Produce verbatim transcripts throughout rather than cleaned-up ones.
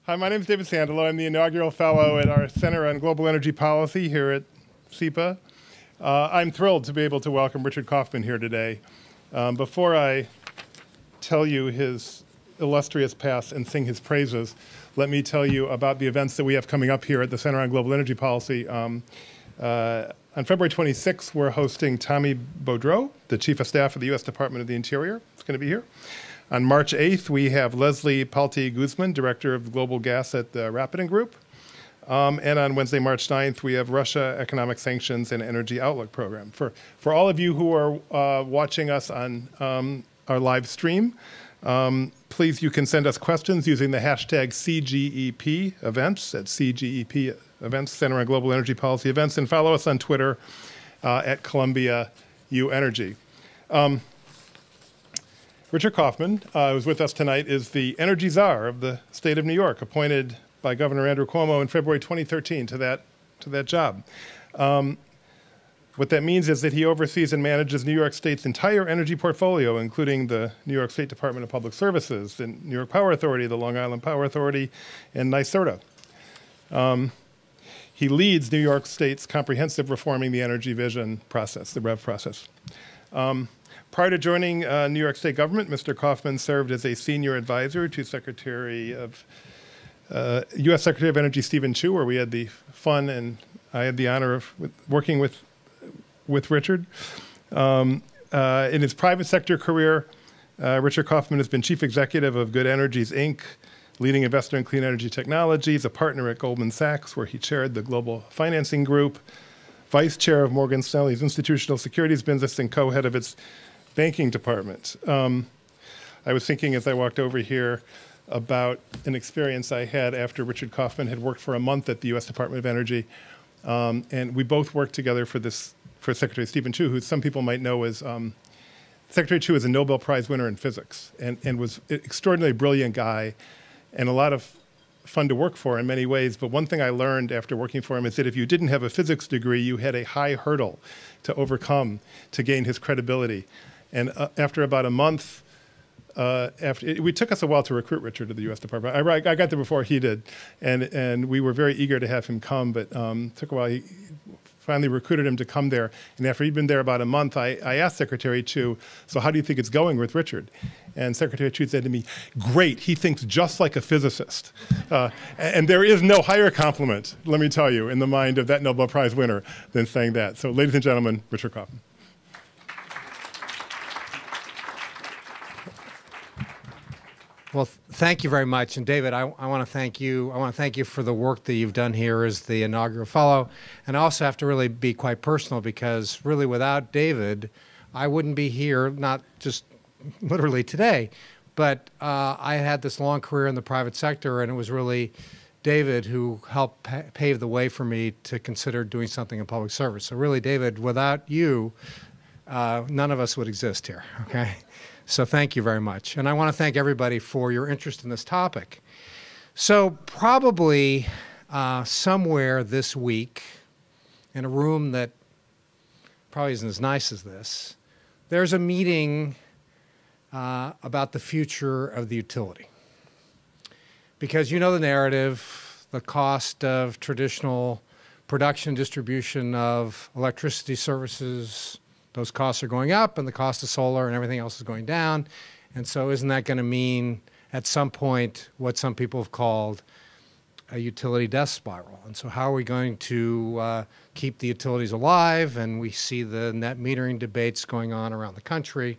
Hi, my name is David Sandalow. I'm the Inaugural Fellow at our Center on Global Energy Policy here at C E P A. Uh, I'm thrilled to be able to welcome Richard Kauffman here today. Um, before I tell you his illustrious past and sing his praises, let me tell you about the events that we have coming up here at the Center on Global Energy Policy. Um, uh, on February twenty-sixth, we're hosting Tommy Boudreau, the Chief of Staff of the U S Department of the Interior. It's going to be here. On March eighth, we have Leslie Palti-Guzman, Director of Global Gas at the Rapidan Group. Um, and on Wednesday, March ninth, we have Russia Economic Sanctions and Energy Outlook Program. For, for all of you who are uh, watching us on um, our live stream, um, please, you can send us questions using the hashtag C G E P events at C G E P events, Center on Global Energy Policy events, and follow us on Twitter uh, at Columbia U Energy. Um, Richard Kauffman, uh, who's with us tonight, is the energy czar of the state of New York, appointed by Governor Andrew Cuomo in February twenty thirteen to that, to that job. Um, what that means is that he oversees and manages New York State's entire energy portfolio, including the New York State Department of Public Services, the New York Power Authority, the Long Island Power Authority, and NYSERDA. Um, he leads New York State's comprehensive reforming the energy vision process, the REV process. Um, Prior to joining uh, New York State government, Mister Kauffman served as a senior advisor to Secretary of uh, U S Secretary of Energy Stephen Chu, where we had the fun and I had the honor of with, working with with Richard. Um, uh, in his private sector career, uh, Richard Kauffman has been chief executive of Good Energies, Incorporated, leading investor in clean energy technologies, a partner at Goldman Sachs, where he chaired the global financing group, vice chair of Morgan Stanley's institutional securities business, and co-head of its banking department. Um, I was thinking as I walked over here about an experience I had after Richard Kauffman had worked for a month at the U S Department of Energy. Um, and we both worked together for this, for Secretary Stephen Chu, who some people might know as, um, Secretary Chu is a Nobel Prize winner in physics and, and was an extraordinarily brilliant guy and a lot of fun to work for in many ways. But one thing I learned after working for him is that if you didn't have a physics degree, you had a high hurdle to overcome to gain his credibility. And uh, after about a month, uh, after it, it took us a while to recruit Richard to the U S Department. I, I got there before he did, and and we were very eager to have him come, but um, it took a while. He finally recruited him to come there, and after he'd been there about a month, I, I asked Secretary Chu, so how do you think it's going with Richard? And Secretary Chu said to me, great, he thinks just like a physicist. Uh, and, and there is no higher compliment, let me tell you, in the mind of that Nobel Prize winner than saying that. So ladies and gentlemen, Richard Kauffman. Well, thank you very much. And David, I, I want to thank you. I want to thank you for the work that you've done here as the Inaugural Fellow. And I also have to really be quite personal because really without David, I wouldn't be here, not just literally today, but uh, I had this long career in the private sector, and it was really David who helped pa pave the way for me to consider doing something in public service. So really, David, without you, uh, none of us would exist here, okay? So thank you very much. And I want to thank everybody for your interest in this topic. So probably uh, somewhere this week, in a room that probably isn't as nice as this, there's a meeting uh, about the future of the utility. Because you know the narrative, the cost of traditional production distribution of electricity services, those costs are going up, and the cost of solar and everything else is going down. And so isn't that going to mean at some point what some people have called a utility death spiral? And so how are we going to uh, keep the utilities alive? And we see the net metering debates going on around the country.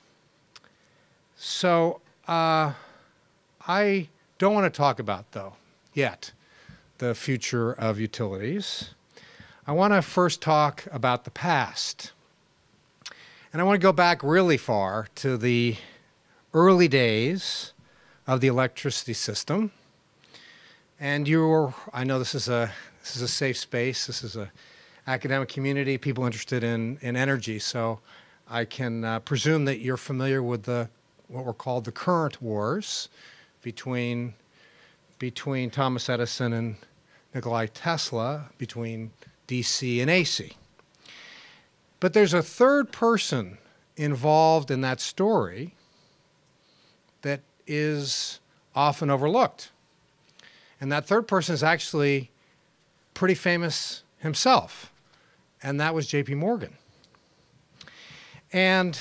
So uh, I don't want to talk about, though, yet, the future of utilities. I want to first talk about the past. And I want to go back really far to the early days of the electricity system. And you're, I know this is a, this is a safe space. This is an academic community, people interested in, in energy. So I can uh, presume that you're familiar with the, what were called the current wars between, between Thomas Edison and Nikola Tesla, between D C and A C. But there's a third person involved in that story that is often overlooked. And that third person is actually pretty famous himself, and that was J P Morgan. And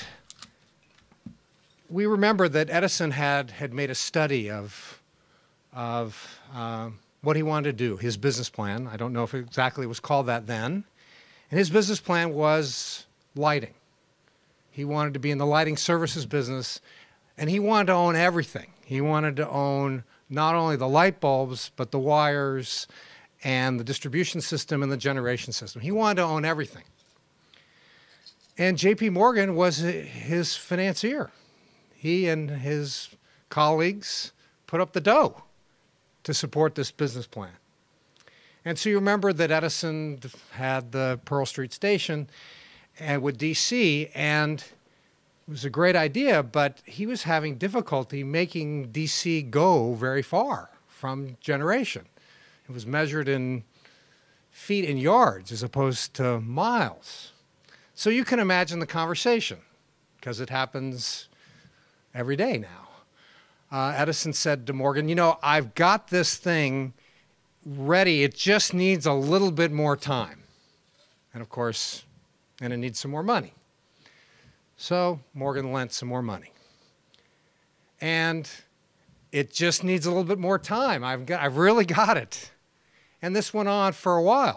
we remember that Edison had, had made a study of, of um, what he wanted to do, his business plan. I don't know if it exactly was called that then. And his business plan was lighting. He wanted to be in the lighting services business, and he wanted to own everything. He wanted to own not only the light bulbs, but the wires and the distribution system and the generation system. He wanted to own everything. And J P Morgan was his financier. He and his colleagues put up the dough to support this business plan. And so you remember that Edison had the Pearl Street Station and with D C, and it was a great idea, but he was having difficulty making D C go very far from generation. It was measured in feet and yards as opposed to miles. So you can imagine the conversation, because it happens every day now. Uh, Edison said to Morgan, you know, I've got this thing ready. It just needs a little bit more time. And of course, and it needs some more money. So Morgan lent some more money. And it just needs a little bit more time. I've got, I've really got it. And this went on for a while.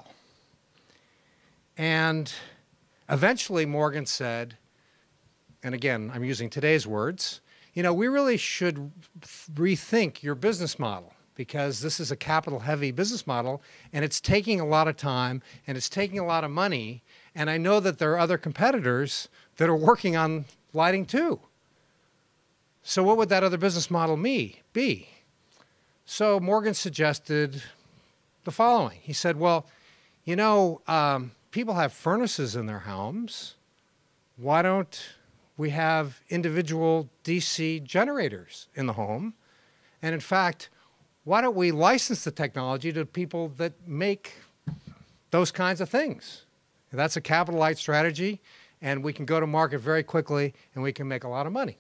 And eventually Morgan said, and again, I'm using today's words, you know, we really should rethink your business model, because this is a capital-heavy business model, and it's taking a lot of time, and it's taking a lot of money, and I know that there are other competitors that are working on lighting too. So what would that other business model me be? So Morgan suggested the following. He said, well, you know, um, people have furnaces in their homes. Why don't we have individual D C generators in the home? And in fact, why don't we license the technology to people that make those kinds of things? And that's a capital light strategy, and we can go to market very quickly, and we can make a lot of money.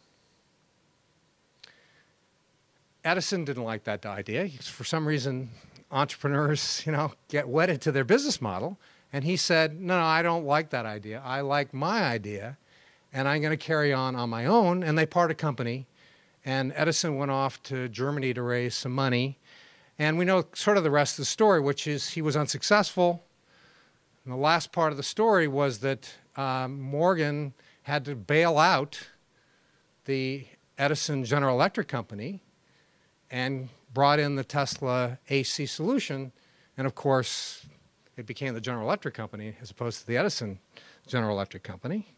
Edison didn't like that idea. For some reason, entrepreneurs, you know, get wedded to their business model, and he said, no, no, I don't like that idea. I like my idea, and I'm going to carry on on my own. And they parted company, and Edison went off to Germany to raise some money. And we know sort of the rest of the story, which is he was unsuccessful. And the last part of the story was that um, Morgan had to bail out the Edison General Electric Company and brought in the Tesla A C solution. And of course, it became the General Electric Company as opposed to the Edison General Electric Company.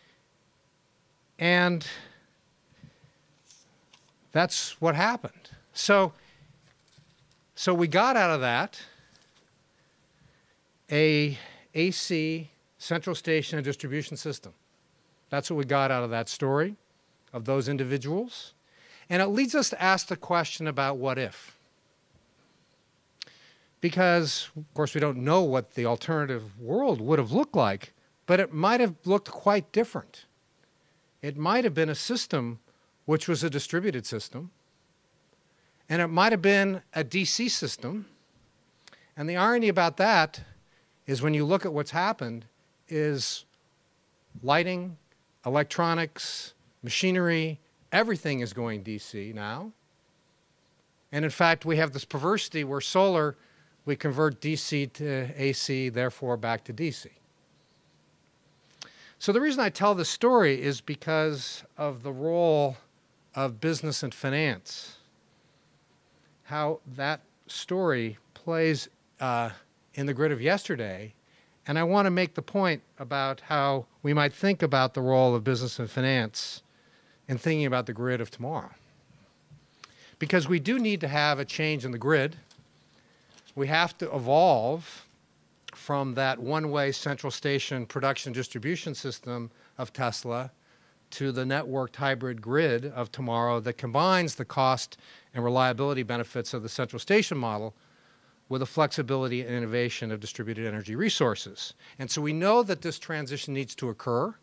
And that's what happened. So, so we got out of that a A C central station and distribution system. That's what we got out of that story, of those individuals. And it leads us to ask the question about what if. Because, of course, we don't know what the alternative world would have looked like, but it might have looked quite different. It might have been a system which was a distributed system, and it might have been a D C system. And the irony about that is when you look at what's happened is lighting, electronics, machinery, everything is going D C now. And in fact, we have this perversity where solar, we convert D C to A C, therefore back to D C. So the reason I tell this story is because of the role of business and finance, how that story plays uh, in the grid of yesterday. And I want to make the point about how we might think about the role of business and finance in thinking about the grid of tomorrow. Because we do need to have a change in the grid. We have to evolve from that one-way central station production distribution system of Tesla to the networked hybrid grid of tomorrow that combines the cost and reliability benefits of the central station model with the flexibility and innovation of distributed energy resources. And so we know that this transition needs to occur,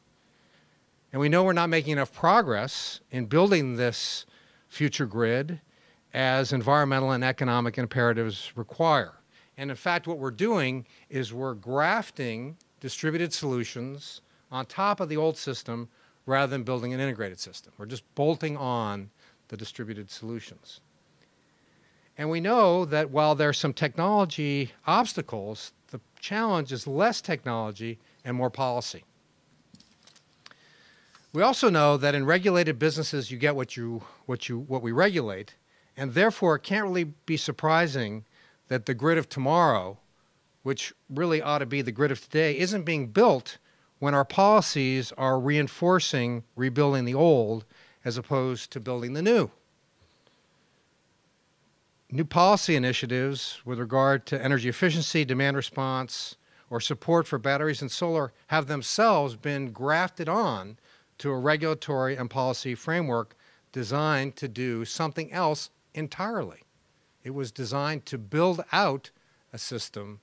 and we know we're not making enough progress in building this future grid as environmental and economic imperatives require. And in fact, what we're doing is we're grafting distributed solutions on top of the old system rather than building an integrated system. We're just bolting on the distributed solutions. And we know that while there are some technology obstacles, the challenge is less technology and more policy. We also know that in regulated businesses, you get what you, what you, what we regulate, and therefore it can't really be surprising that the grid of tomorrow, which really ought to be the grid of today, isn't being built when our policies are reinforcing rebuilding the old as opposed to building the new. New policy initiatives with regard to energy efficiency, demand response, or support for batteries and solar have themselves been grafted on to a regulatory and policy framework designed to do something else entirely. It was designed to build out a system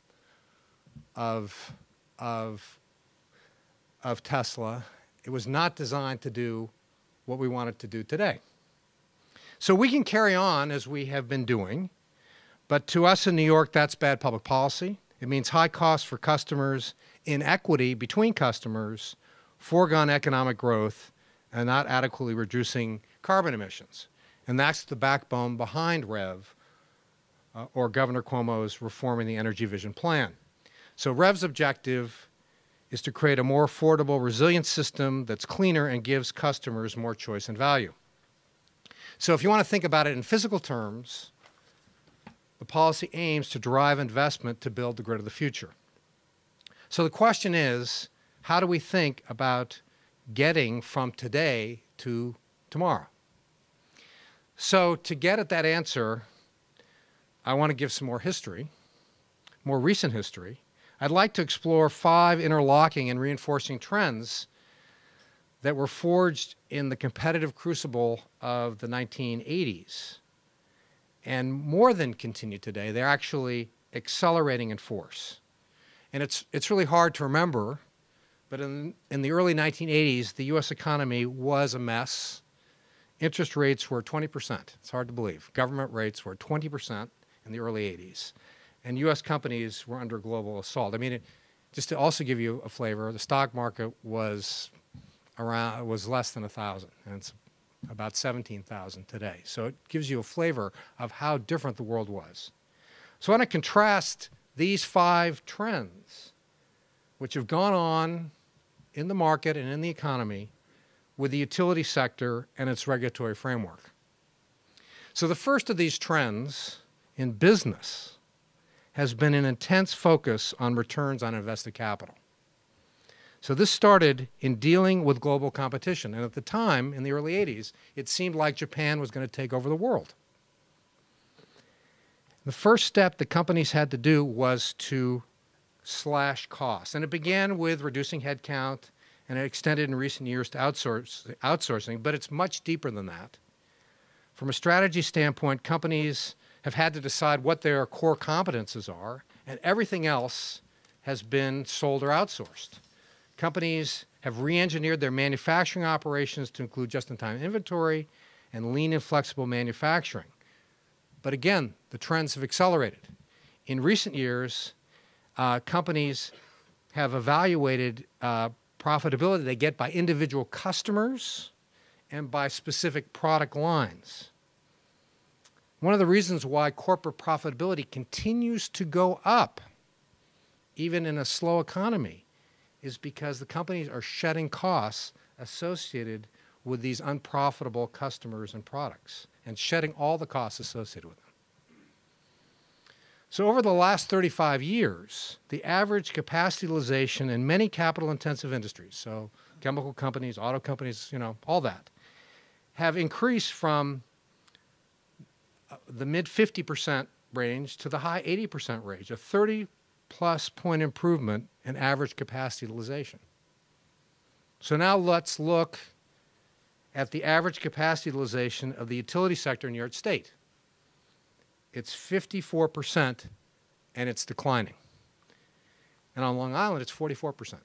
of, of, of Tesla. It was not designed to do what we want it to do today. So we can carry on as we have been doing, but to us in New York, that's bad public policy. It means high costs for customers, inequity between customers, foregone economic growth, and not adequately reducing carbon emissions. And that's the backbone behind REV, uh, or Governor Cuomo's Reforming the Energy Vision Plan. So REV's objective is to create a more affordable, resilient system that's cleaner and gives customers more choice and value. So if you want to think about it in physical terms, the policy aims to drive investment to build the grid of the future. So the question is, how do we think about getting from today to tomorrow? So to get at that answer, I want to give some more history, more recent history. I'd like to explore five interlocking and reinforcing trends that were forged in the competitive crucible of the nineteen eighties. And more than continue today, they're actually accelerating in force. And it's, it's really hard to remember, but in, in the early nineteen eighties, the U S economy was a mess. Interest rates were twenty percent. It's hard to believe. Government rates were twenty percent in the early eighties. And U S companies were under global assault. I mean, it, just to also give you a flavor, the stock market was around, was less than one thousand, and it's about seventeen thousand today. So it gives you a flavor of how different the world was. So I want to contrast these five trends, which have gone on in the market and in the economy, with the utility sector and its regulatory framework. So the first of these trends in business has been an intense focus on returns on invested capital. So this started in dealing with global competition. And at the time, in the early eighties, it seemed like Japan was going to take over the world. The first step the companies had to do was to slash costs. And it began with reducing headcount, and it extended in recent years to outsource, outsourcing, but it's much deeper than that. From a strategy standpoint, companies have had to decide what their core competences are, and everything else has been sold or outsourced. Companies have re-engineered their manufacturing operations to include just-in-time inventory and lean and flexible manufacturing. But again, the trends have accelerated. In recent years, uh, companies have evaluated uh, profitability they get by individual customers and by specific product lines. One of the reasons why corporate profitability continues to go up, even in a slow economy, is because the companies are shedding costs associated with these unprofitable customers and products, and shedding all the costs associated with them. So over the last thirty-five years, the average capacity utilization in many capital-intensive industries, so chemical companies, auto companies, you know, all that, have increased from the mid fifty percent range to the high eighty percent range, a thirty plus point improvement in average capacity utilization. So now let's look at the average capacity utilization of the utility sector in New York State. It's fifty-four percent, and it's declining. And on Long Island, it's forty-four percent.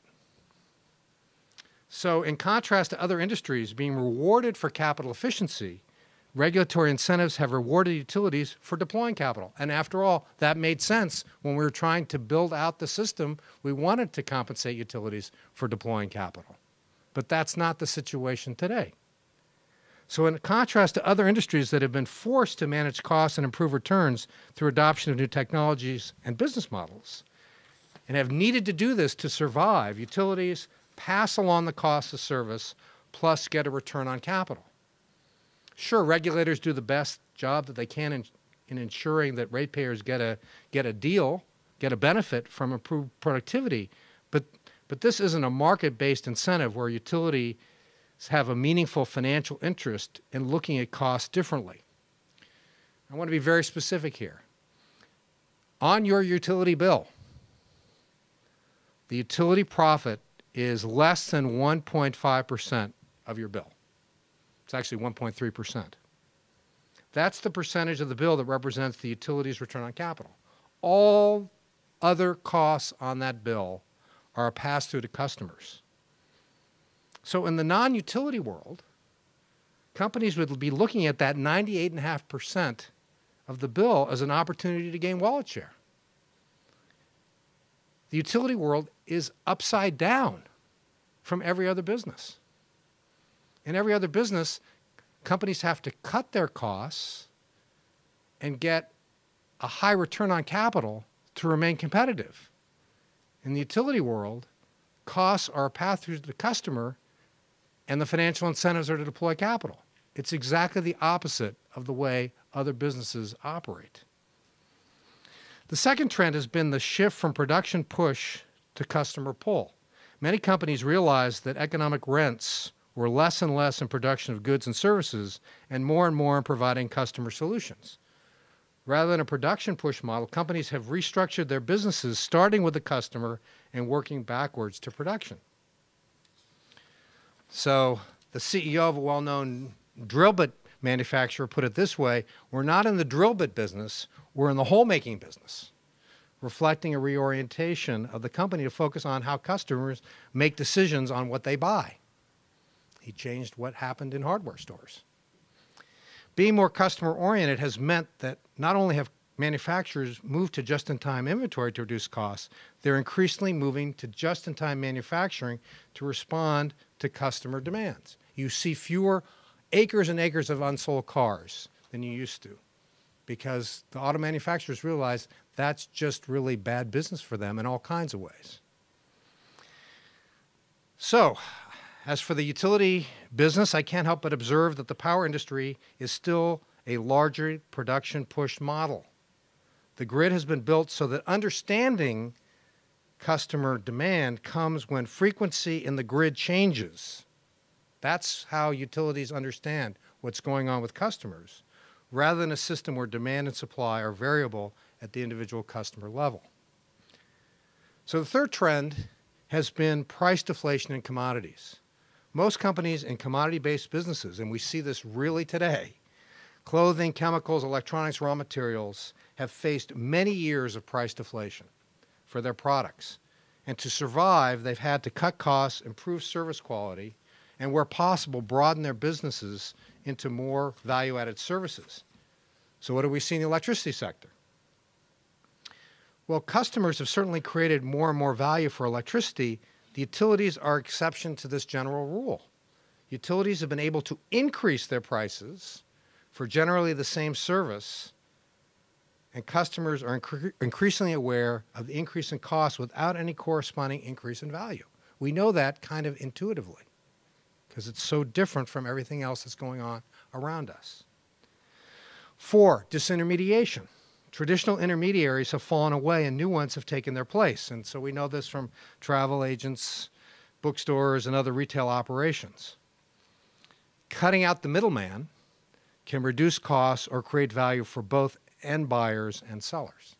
So in contrast to other industries being rewarded for capital efficiency, Regulatory incentives have rewarded utilities for deploying capital. And after all, that made sense when we were trying to build out the system. We wanted to compensate utilities for deploying capital. But that's not the situation today. So in contrast to other industries that have been forced to manage costs and improve returns through adoption of new technologies and business models, and have needed to do this to survive, utilities pass along the cost of service plus get a return on capital. Sure, regulators do the best job that they can in, in ensuring that ratepayers get a, get a deal, get a benefit from improved productivity, but, but this isn't a market-based incentive where utilities have a meaningful financial interest in looking at costs differently. I want to be very specific here. On your utility bill, the utility profit is less than one point five percent of your bill. It's actually one point three percent. That's the percentage of the bill that represents the utility's return on capital. All other costs on that bill are a pass-through to customers. So in the non-utility world, companies would be looking at that ninety-eight point five percent of the bill as an opportunity to gain wallet share. The utility world is upside down from every other business. In every other business, companies have to cut their costs and get a high return on capital to remain competitive. In the utility world, costs are a path through to the customer and the financial incentives are to deploy capital. It's exactly the opposite of the way other businesses operate. The second trend has been the shift from production push to customer pull. Many companies realized that economic rents were less and less in production of goods and services and more and more in providing customer solutions. Rather than a production push model, companies have restructured their businesses starting with the customer and working backwards to production. So the C E O of a well-known drill bit manufacturer put it this way: we're not in the drill bit business, we're in the hole-making business, reflecting a reorientation of the company to focus on how customers make decisions on what they buy. He changed what happened in hardware stores. Being more customer-oriented has meant that not only have manufacturers moved to just-in-time inventory to reduce costs, they're increasingly moving to just-in-time manufacturing to respond to customer demands. You see fewer acres and acres of unsold cars than you used to because the auto manufacturers realize that's just really bad business for them in all kinds of ways. So, as for the utility business, I can't help but observe that the power industry is still a larger production push model. The grid has been built so that understanding customer demand comes when frequency in the grid changes. That's how utilities understand what's going on with customers, rather than a system where demand and supply are variable at the individual customer level. So the third trend has been price deflation in commodities. Most companies in commodity-based businesses, and we see this really today, clothing, chemicals, electronics, raw materials, have faced many years of price deflation for their products. And to survive, they've had to cut costs, improve service quality, and where possible, broaden their businesses into more value-added services. So what do we see in the electricity sector? Well, customers have certainly created more and more value for electricity. The utilities are exception to this general rule. Utilities have been able to increase their prices for generally the same service, and customers are incre- increasingly aware of the increase in cost without any corresponding increase in value. We know that kind of intuitively because it's so different from everything else that's going on around us. Four, disintermediation. Traditional intermediaries have fallen away and new ones have taken their place. And so we know this from travel agents, bookstores, and other retail operations. Cutting out the middleman can reduce costs or create value for both end buyers and sellers.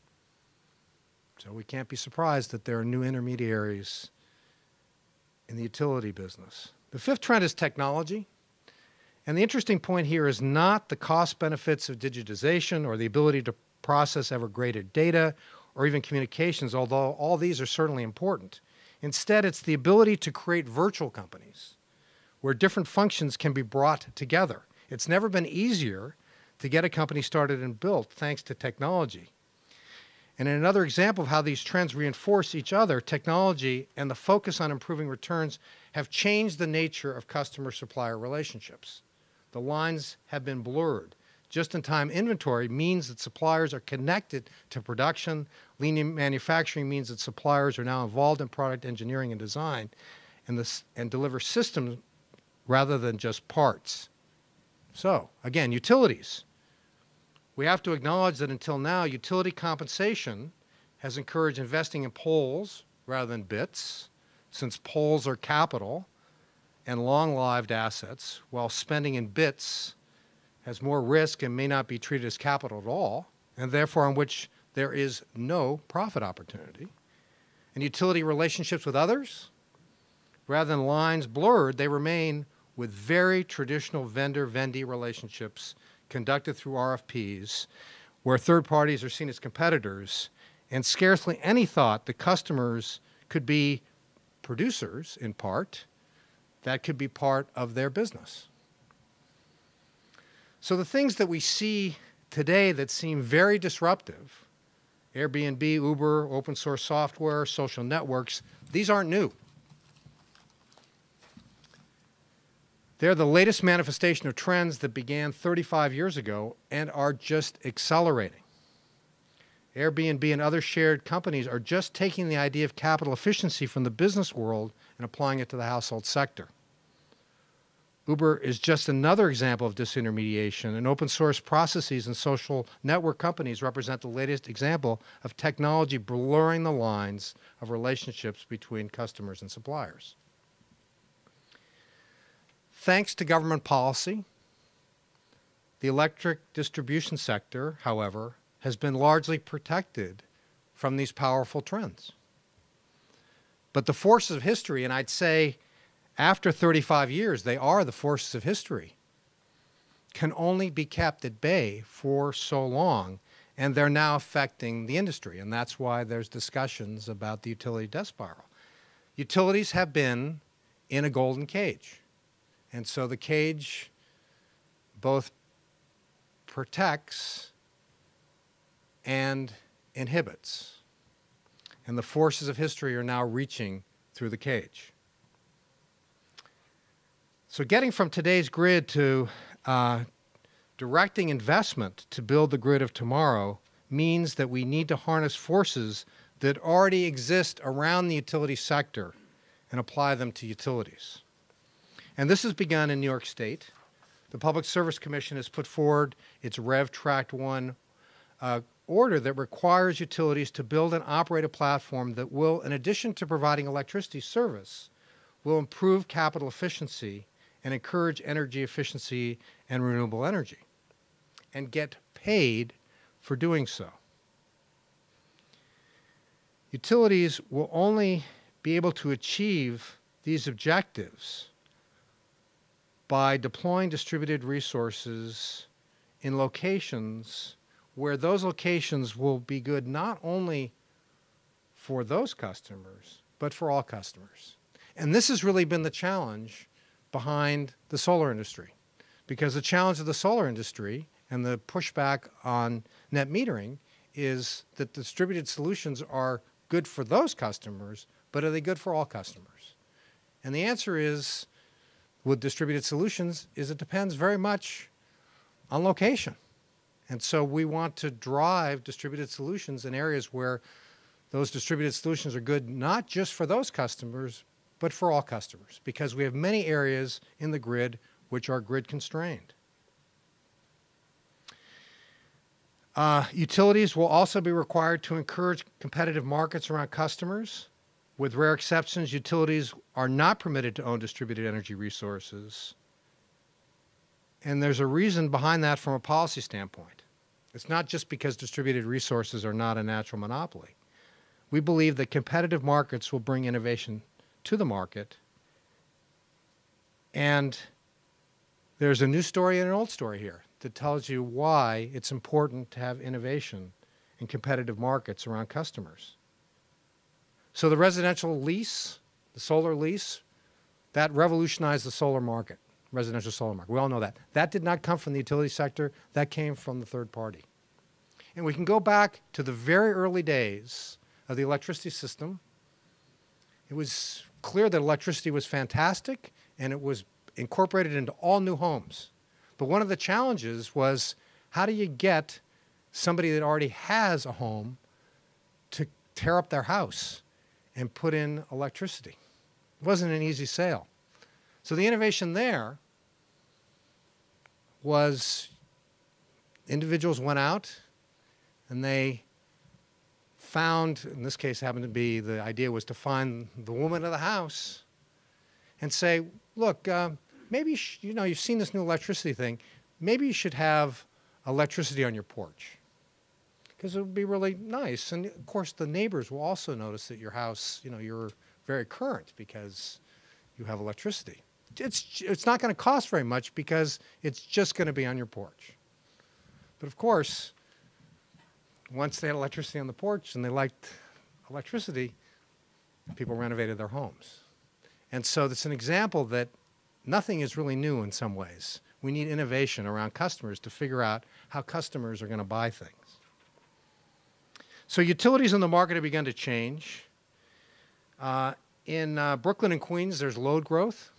So we can't be surprised that there are new intermediaries in the utility business. The fifth trend is technology. And the interesting point here is not the cost benefits of digitization or the ability to process ever greater data or even communications, although all these are certainly important. Instead, it's the ability to create virtual companies where different functions can be brought together. It's never been easier to get a company started and built thanks to technology. And in another example of how these trends reinforce each other, technology and the focus on improving returns have changed the nature of customer-supplier relationships. The lines have been blurred. Just-in-time inventory means that suppliers are connected to production. Lean manufacturing means that suppliers are now involved in product engineering and design and, this, and deliver systems rather than just parts. So, again, utilities. We have to acknowledge that until now, utility compensation has encouraged investing in poles rather than bits, since poles are capital and long-lived assets, while spending in bits has more risk and may not be treated as capital at all, and therefore on which there is no profit opportunity. And utility relationships with others, rather than lines blurred, they remain with very traditional vendor-vendee relationships conducted through R F Ps, where third parties are seen as competitors, and scarcely any thought that customers could be producers, in part, that could be part of their business. So the things that we see today that seem very disruptive, Airbnb, Uber, open source software, social networks, these aren't new. They're the latest manifestation of trends that began thirty-five years ago and are just accelerating. Airbnb and other shared companies are just taking the idea of capital efficiency from the business world and applying it to the household sector. Uber is just another example of disintermediation, and open source processes and social network companies represent the latest example of technology blurring the lines of relationships between customers and suppliers. Thanks to government policy, the electric distribution sector, however, has been largely protected from these powerful trends. But the forces of history, and I'd say after thirty-five years, they are the forces of history, can only be kept at bay for so long, and they're now affecting the industry, and that's why there's discussions about the utility death spiral. Utilities have been in a golden cage, and so the cage both protects and inhibits, and the forces of history are now reaching through the cage. So getting from today's grid to uh, directing investment to build the grid of tomorrow means that we need to harness forces that already exist around the utility sector and apply them to utilities. And this has begun in New York State. The Public Service Commission has put forward its Rev Tract one uh, order that requires utilities to build and operate a platform that will, in addition to providing electricity service, will improve capital efficiency and encourage energy efficiency and renewable energy, and get paid for doing so. Utilities will only be able to achieve these objectives by deploying distributed resources in locations where those locations will be good not only for those customers, but for all customers. And this has really been the challenge behind the solar industry, because the challenge of the solar industry and the pushback on net metering is that distributed solutions are good for those customers, but are they good for all customers? And the answer is, with distributed solutions, is it depends very much on location. And so we want to drive distributed solutions in areas where those distributed solutions are good not just for those customers, but for all customers, because we have many areas in the grid which are grid constrained. Uh, utilities will also be required to encourage competitive markets around customers. With rare exceptions, utilities are not permitted to own distributed energy resources. And there's a reason behind that from a policy standpoint. It's not just because distributed resources are not a natural monopoly. We believe that competitive markets will bring innovation to the market. And there's a new story and an old story here that tells you why it's important to have innovation in competitive markets around customers. So the residential lease, the solar lease, that revolutionized the solar market. residential solar market. We all know that. That did not come from the utility sector. That came from the third party. And we can go back to the very early days of the electricity system. It was clear that electricity was fantastic, and it was incorporated into all new homes. But one of the challenges was, how do you get somebody that already has a home to tear up their house and put in electricity? It wasn't an easy sale. So the innovation there was individuals went out and they found, in this case happened to be, the idea was to find the woman of the house and say, look, uh, maybe, you, sh- you know, you've seen this new electricity thing. Maybe you should have electricity on your porch, because it would be really nice. And of course, the neighbors will also notice that your house, you know, you're very current because you have electricity. It's, it's not going to cost very much because it's just going to be on your porch. But of course, once they had electricity on the porch and they liked electricity, people renovated their homes. And so that's an example that nothing is really new in some ways. We need innovation around customers to figure out how customers are going to buy things. So utilities in the market have begun to change. Uh, in uh, Brooklyn and Queens, there's load growth.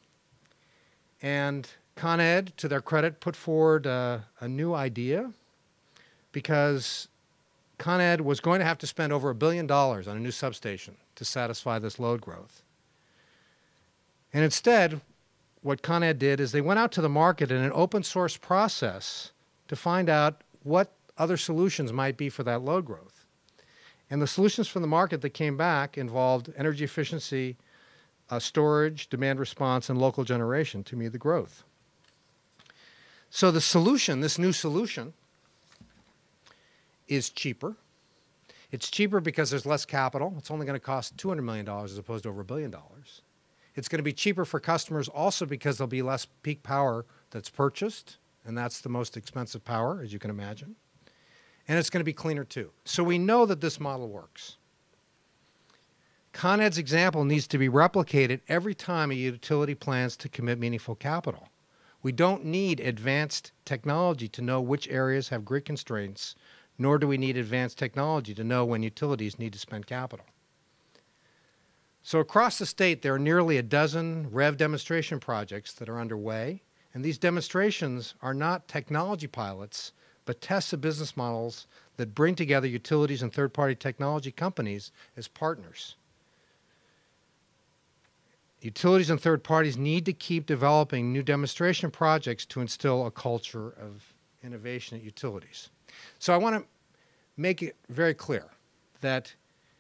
And Con Ed, to their credit, put forward uh, a new idea, because Con Ed was going to have to spend over a billion dollars on a new substation to satisfy this load growth. And instead, what Con Ed did is they went out to the market in an open source process to find out what other solutions might be for that load growth. And the solutions from the market that came back involved energy efficiency, uh, storage, demand response, and local generation to meet the growth. So the solution, this new solution, is cheaper. It's cheaper because there's less capital. It's only going to cost two hundred million dollars as opposed to over a billion dollars. It's going to be cheaper for customers also because there'll be less peak power that's purchased, and that's the most expensive power, as you can imagine. And it's going to be cleaner too. So we know that this model works. Con Ed's example needs to be replicated every time a utility plans to commit meaningful capital. We don't need advanced technology to know which areas have grid constraints, nor do we need advanced technology to know when utilities need to spend capital. So across the state, there are nearly a dozen REV demonstration projects that are underway, and these demonstrations are not technology pilots, but tests of business models that bring together utilities and third-party technology companies as partners. Utilities and third parties need to keep developing new demonstration projects to instill a culture of innovation at utilities. So I want to make it very clear that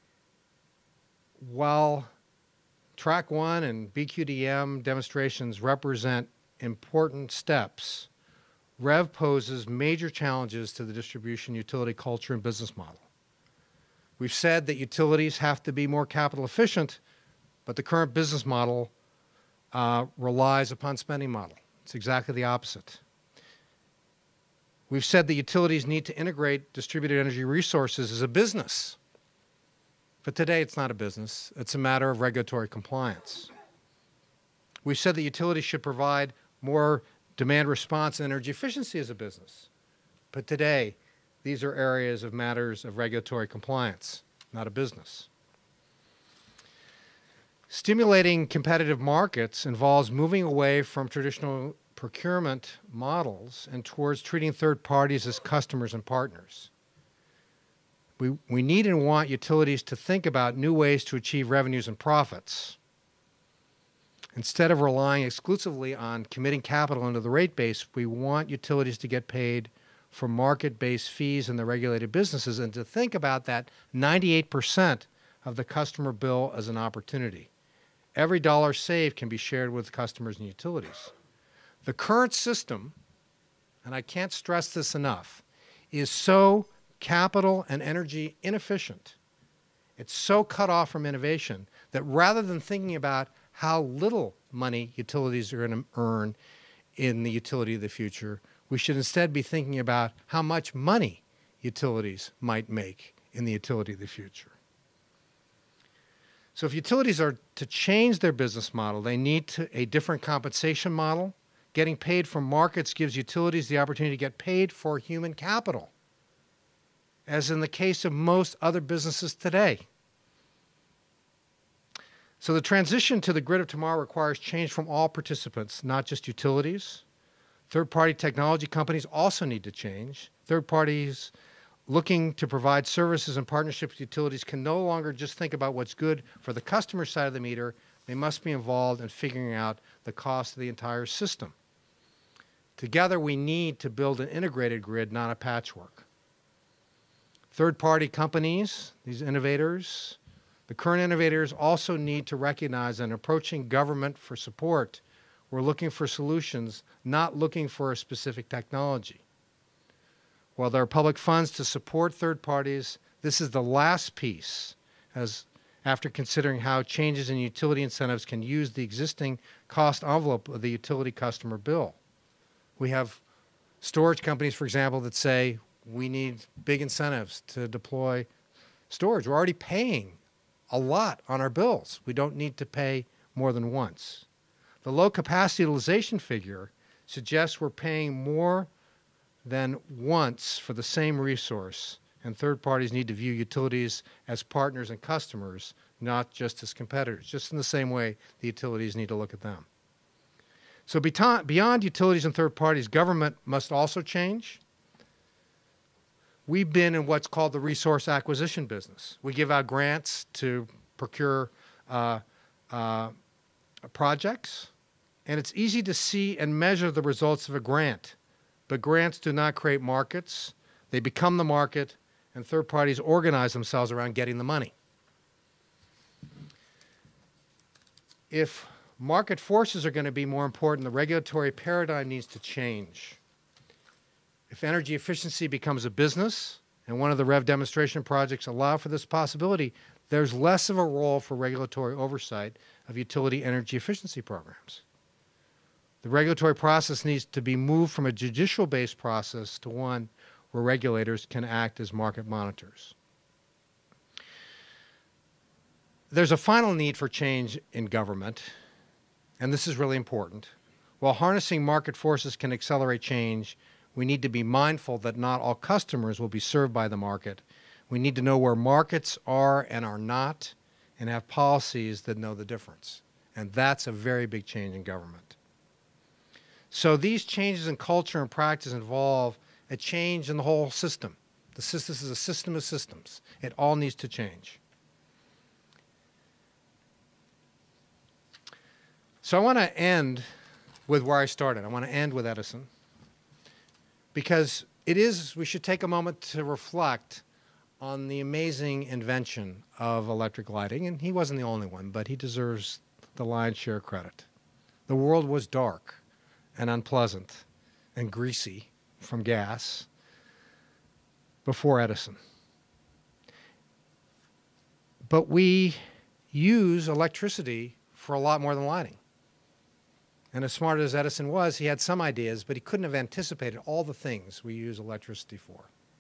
while Track one and B Q D M demonstrations represent important steps, REV poses major challenges to the distribution utility culture and business model. We've said that utilities have to be more capital efficient, but the current business model uh, relies upon spending model. It's exactly the opposite. We've said that utilities need to integrate distributed energy resources as a business. But today it's not a business. It's a matter of regulatory compliance. We've said that utilities should provide more demand response and energy efficiency as a business. But today, these are areas of matters of regulatory compliance, not a business. Stimulating competitive markets involves moving away from traditional procurement models and towards treating third parties as customers and partners. We, we need and want utilities to think about new ways to achieve revenues and profits. Instead of relying exclusively on committing capital into the rate base, we want utilities to get paid for market-based fees in the regulated businesses and to think about that ninety-eight percent of the customer bill as an opportunity. Every dollar saved can be shared with customers and utilities. The current system, and I can't stress this enough, is so capital and energy inefficient. It's so cut off from innovation that rather than thinking about how little money utilities are going to earn in the utility of the future, we should instead be thinking about how much money utilities might make in the utility of the future. So if utilities are to change their business model, they need to, a different compensation model, Getting paid from markets gives utilities the opportunity to get paid for human capital, as in the case of most other businesses today. So the transition to the grid of tomorrow requires change from all participants, not just utilities. Third-party technology companies also need to change. Third parties looking to provide services and partnerships with utilities can no longer just think about what's good for the customer side of the meter. They must be involved in figuring out the cost of the entire system. Together, we need to build an integrated grid, not a patchwork. Third-party companies, these innovators, the current innovators also need to recognize that in approaching government for support, we're looking for solutions, not looking for a specific technology. While there are public funds to support third parties, this is the last piece, as after considering how changes in utility incentives can use the existing cost envelope of the utility customer bill. We have storage companies, for example, that say we need big incentives to deploy storage. We're already paying a lot on our bills. We don't need to pay more than once. The low capacity utilization figure suggests we're paying more than once for the same resource, and third parties need to view utilities as partners and customers, not just as competitors, just in the same way the utilities need to look at them. So beyond utilities and third parties, government must also change. We've been in what's called the resource acquisition business. We give out grants to procure uh, uh, projects, and it's easy to see and measure the results of a grant. But grants do not create markets. They become the market, and third parties organize themselves around getting the money. If market forces are going to be more important, the regulatory paradigm needs to change. If energy efficiency becomes a business, and one of the REV demonstration projects allow for this possibility, there's less of a role for regulatory oversight of utility energy efficiency programs. The regulatory process needs to be moved from a judicial-based process to one where regulators can act as market monitors. There's a final need for change in government, and this is really important. While harnessing market forces can accelerate change, we need to be mindful that not all customers will be served by the market. We need to know where markets are and are not, and have policies that know the difference. And that's a very big change in government. So these changes in culture and practice involve a change in the whole system. The system this is a system of systems. It all needs to change. So I want to end with where I started. I want to end with Edison, because it is, we should take a moment to reflect on the amazing invention of electric lighting. And he wasn't the only one, but he deserves the lion's share of credit. The world was dark and unpleasant and greasy from gas before Edison. But we use electricity for a lot more than lighting. And as smart as Edison was, he had some ideas, but he couldn't have anticipated all the things we use electricity for.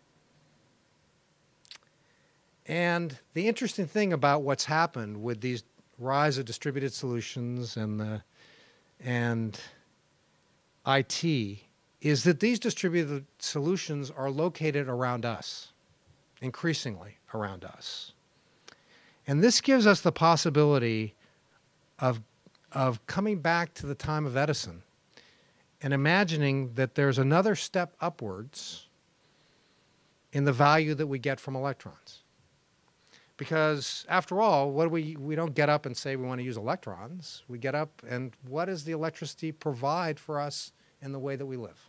And the interesting thing about what's happened with these rise of distributed solutions and the and I T is that these distributed solutions are located around us, increasingly around us. And this gives us the possibility of of coming back to the time of Edison and imagining that there's another step upwards in the value that we get from electrons. Because after all, what do we, we don't get up and say we want to use electrons. We get up and what does the electricity provide for us in the way that we live?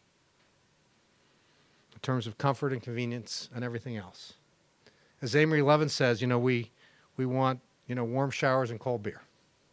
In terms of comfort and convenience and everything else. As Amory Levin says, you know, we, we want, you know, warm showers and cold beer.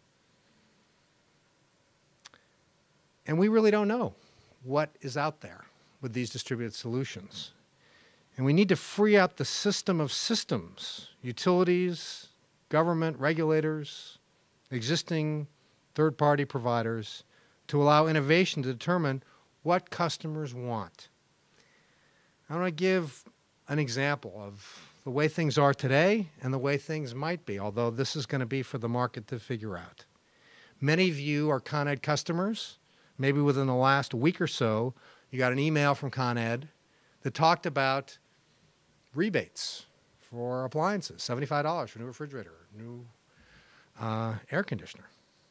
And we really don't know what is out there with these distributed solutions. And we need to free up the system of systems, utilities, government, regulators, existing third-party providers, to allow innovation to determine what customers want. I want to give an example of the way things are today and the way things might be, although this is going to be for the market to figure out. Many of you are Con Ed customers. maybe within the last week or so, you got an email from Con Ed that talked about rebates for appliances, seventy-five dollars for a new refrigerator, new uh, air conditioner.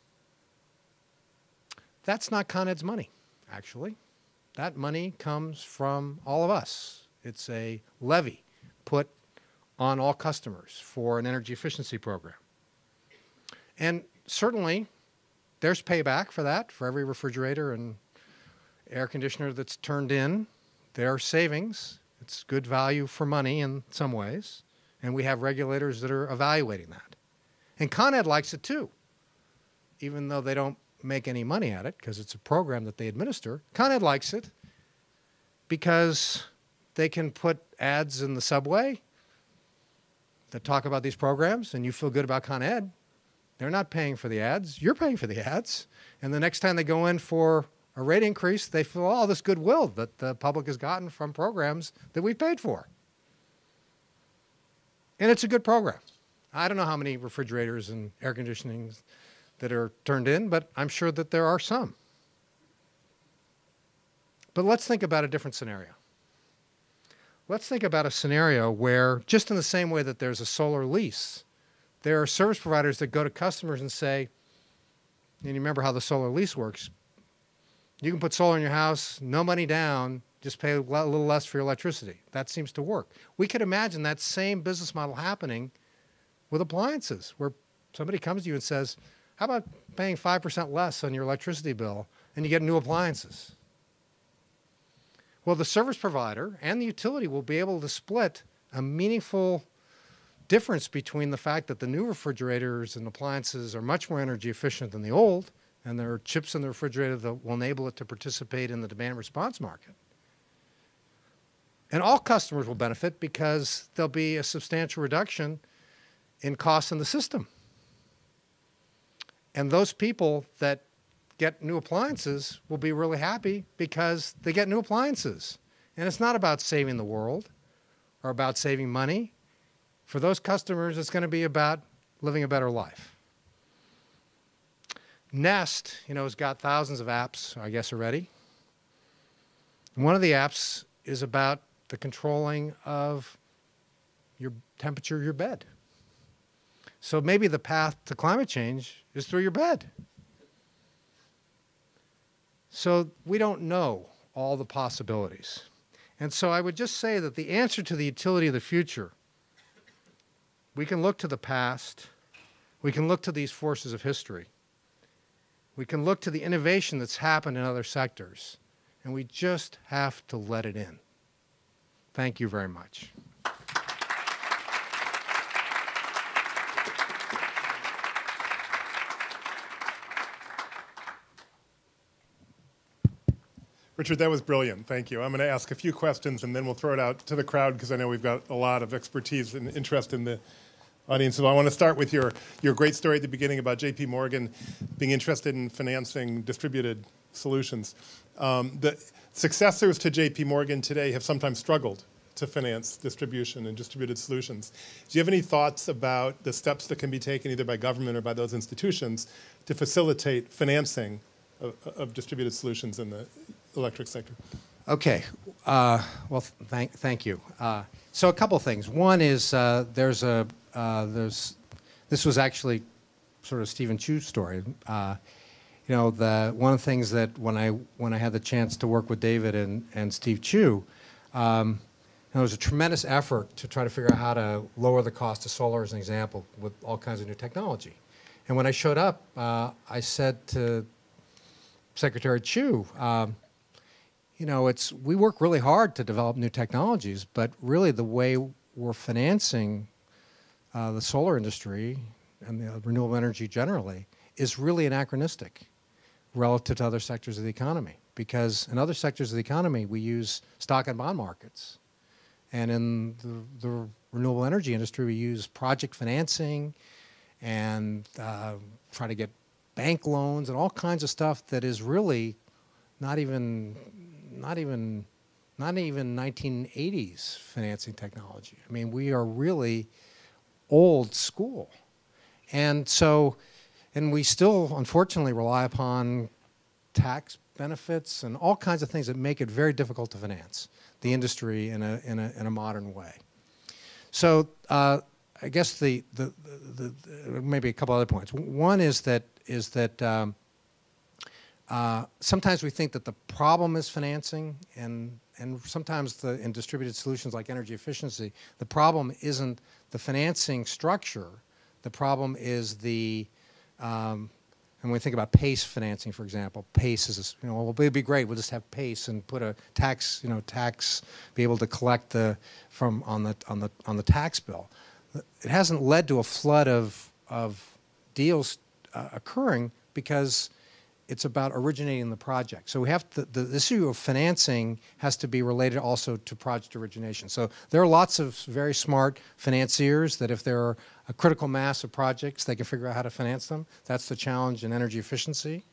That's not Con Ed's money, actually. That money comes from all of us. It's a levy put on all customers for an energy efficiency program. And certainly, there's payback for that, for every refrigerator and air conditioner that's turned in. There are savings. It's good value for money in some ways. And we have regulators that are evaluating that. And Con Ed likes it too, even though they don't make any money at it because it's a program that they administer. Con Ed likes it because they can put ads in the subway that talk about these programs, and you feel good about Con Ed. They're not paying for the ads. You're paying for the ads. And the next time they go in for a rate increase, they feel all this goodwill that the public has gotten from programs that we paid for. And it's a good program. I don't know how many refrigerators and air conditionings that are turned in, but I'm sure that there are some. But let's think about a different scenario. Let's think about a scenario where, just in the same way that there's a solar lease, there are service providers that go to customers and say, and you remember how the solar lease works, you can put solar in your house, no money down, just pay a little less for your electricity. That seems to work. We could imagine that same business model happening with appliances, where somebody comes to you and says, how about paying five percent less on your electricity bill and you get new appliances? Well, the service provider and the utility will be able to split a meaningful difference between the fact that the new refrigerators and appliances are much more energy efficient than the old, and there are chips in the refrigerator that will enable it to participate in the demand response market. And all customers will benefit because there'll be a substantial reduction in costs in the system. And those people that get new appliances will be really happy because they get new appliances. And it's not about saving the world or about saving money. For those customers, it's going to be about living a better life. Nest, you know, has got thousands of apps, I guess, already. One of the apps is about the controlling of your temperature of your bed. So maybe the path to climate change is through your bed. So we don't know all the possibilities. And so I would just say that the answer to the utility of the future, we can look to the past, we can look to these forces of history, we can look to the innovation that's happened in other sectors, and we just have to let it in. Thank you very much. Richard, that was brilliant. Thank you. I'm going to ask a few questions, and then we'll throw it out to the crowd because I know we've got a lot of expertise and interest in the audience. So I want to start with your, your great story at the beginning about J P Morgan being interested in financing distributed solutions. Um, the successors to J P Morgan today have sometimes struggled to finance distribution and distributed solutions. Do you have any thoughts about the steps that can be taken either by government or by those institutions to facilitate financing of, of distributed solutions in the electric sector? Okay. Uh, well, th thank, thank you. Uh, so a couple things. One is uh, there's a, uh, there's, this was actually sort of Stephen Chu's story. Uh, you know, the, one of the things that when I, when I had the chance to work with David and, and Steve Chu, um, there was a tremendous effort to try to figure out how to lower the cost of solar, as an example, with all kinds of new technology. And when I showed up, uh, I said to Secretary Chu, um, you know, it's, we work really hard to develop new technologies, but really the way we're financing uh, the solar industry and the renewable energy generally is really anachronistic relative to other sectors of the economy. Because in other sectors of the economy, we use stock and bond markets. And in the, the renewable energy industry, we use project financing and uh, try to get bank loans and all kinds of stuff that is really not even, not even, not even nineteen eighties financing technology. I mean, we are really old school. And so, and we still, unfortunately, rely upon tax benefits, and all kinds of things that make it very difficult to finance the industry in a, in a, in a modern way. So uh, I guess the, the, the, the, maybe a couple other points. One is that, is that um, uh, sometimes we think that the problem is financing, and, and sometimes the, in distributed solutions like energy efficiency, the problem isn't the financing structure. The problem is the, um, and when we think about PACE financing, for example, PACE is, a, you know, well, it'd be great. We'll just have PACE and put a tax, you know, tax, be able to collect the from on the on the on the tax bill. It hasn't led to a flood of of deals uh, occurring because it's about originating the project. So we have to, the, the issue of financing has to be related also to project origination. So there are lots of very smart financiers that if there are a critical mass of projects, they can figure out how to finance them. That's the challenge in energy efficiency.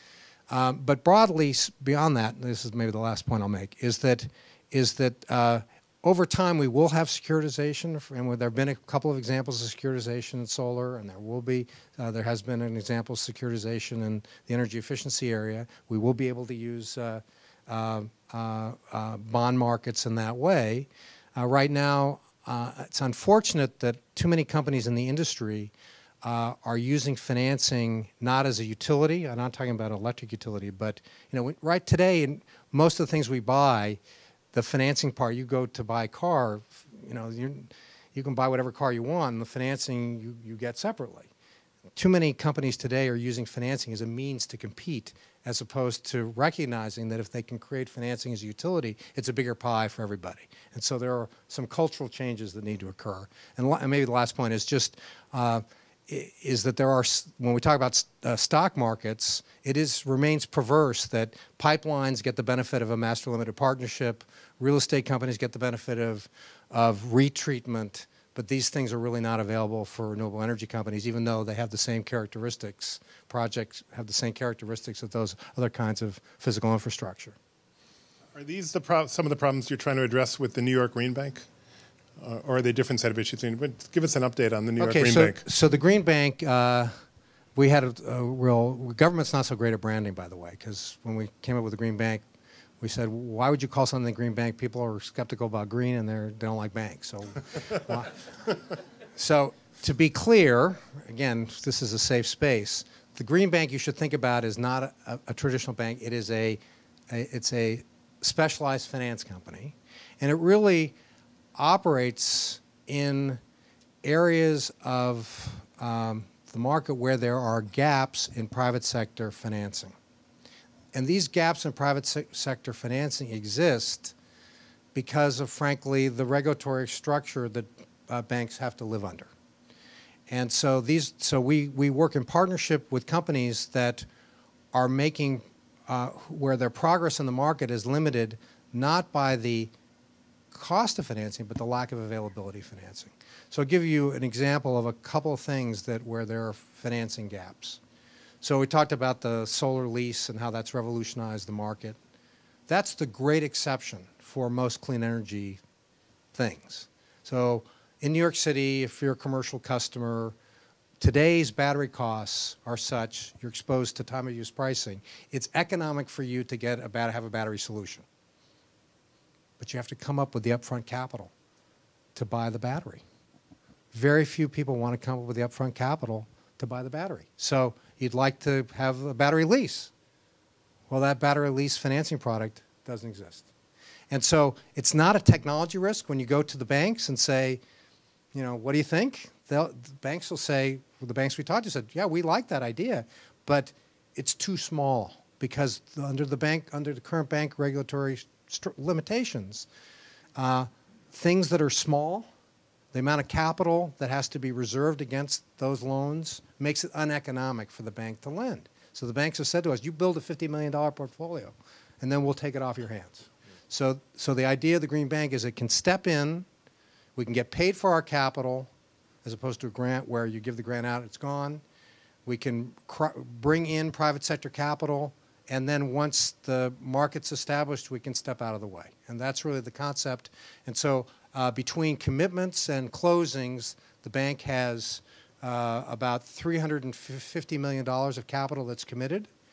Um, but broadly, beyond that, and this is maybe the last point I'll make, is that, is that uh, over time we will have securitization, and there have been a couple of examples of securitization in solar, and there will be, uh, there has been an example of securitization in the energy efficiency area. We will be able to use uh, uh, uh, uh, bond markets in that way. Uh, right now, uh, it's unfortunate that too many companies in the industry uh, are using financing not as a utility. I'm not talking about electric utility, but you know, right today, in most of the things we buy, the financing part, you go to buy a car, you know, you you can buy whatever car you want, and the financing you, you get separately. Too many companies today are using financing as a means to compete, as opposed to recognizing that if they can create financing as a utility, it's a bigger pie for everybody. And so there are some cultural changes that need to occur. And, and maybe the last point is just, uh, is that there are, when we talk about uh, stock markets, it is remains perverse that pipelines get the benefit of a master limited partnership, real estate companies get the benefit of, of retreatment, but these things are really not available for renewable energy companies, even though they have the same characteristics. Projects have the same characteristics of those other kinds of physical infrastructure. Are these the pro some of the problems you're trying to address with the New York Green Bank? Uh, or are they a different set of issues? But give us an update on the New York okay, Green so, Bank. So the Green Bank, uh, we had a, a real, government's not so great at branding, by the way, because when we came up with the Green Bank, we said, why would you call something the Green Bank? People are skeptical about green and they're, they don't like banks. So, why? So to be clear, again, this is a safe space. The Green Bank you should think about is not a, a traditional bank. It is a, a, it's a specialized finance company. And it really operates in areas of um, the market where there are gaps in private sector financing. And these gaps in private se sector financing exist because of, frankly, the regulatory structure that uh, banks have to live under. And so these, so we, we work in partnership with companies that are making, uh, where their progress in the market is limited not by the cost of financing, but the lack of availability of financing. So I'll give you an example of a couple of things that where there are financing gaps. So we talked about the solar lease and how that's revolutionized the market. That's the great exception for most clean energy things. So in New York City, if you're a commercial customer, today's battery costs are such, you're exposed to time of use pricing, it's economic for you to get a bat have a battery solution. But you have to come up with the upfront capital to buy the battery. Very few people want to come up with the upfront capital to buy the battery. So you'd like to have a battery lease. Well, that battery lease financing product doesn't exist. And so it's not a technology risk when you go to the banks and say, you know, what do you think? They'll, the banks will say, well, the banks we talked to said, yeah, we like that idea, but it's too small because under the bank, under the current bank regulatory limitations, uh, things that are small, the amount of capital that has to be reserved against those loans makes it uneconomic for the bank to lend. So the banks have said to us, you build a fifty million dollar portfolio, and then we'll take it off your hands. So, so the idea of the Green Bank is it can step in, we can get paid for our capital, as opposed to a grant where you give the grant out, it's gone. We can cr bring in private sector capital, and then once the market's established, we can step out of the way. And that's really the concept. And so uh, between commitments and closings, the bank has uh, about three hundred fifty million dollars of capital that's committed.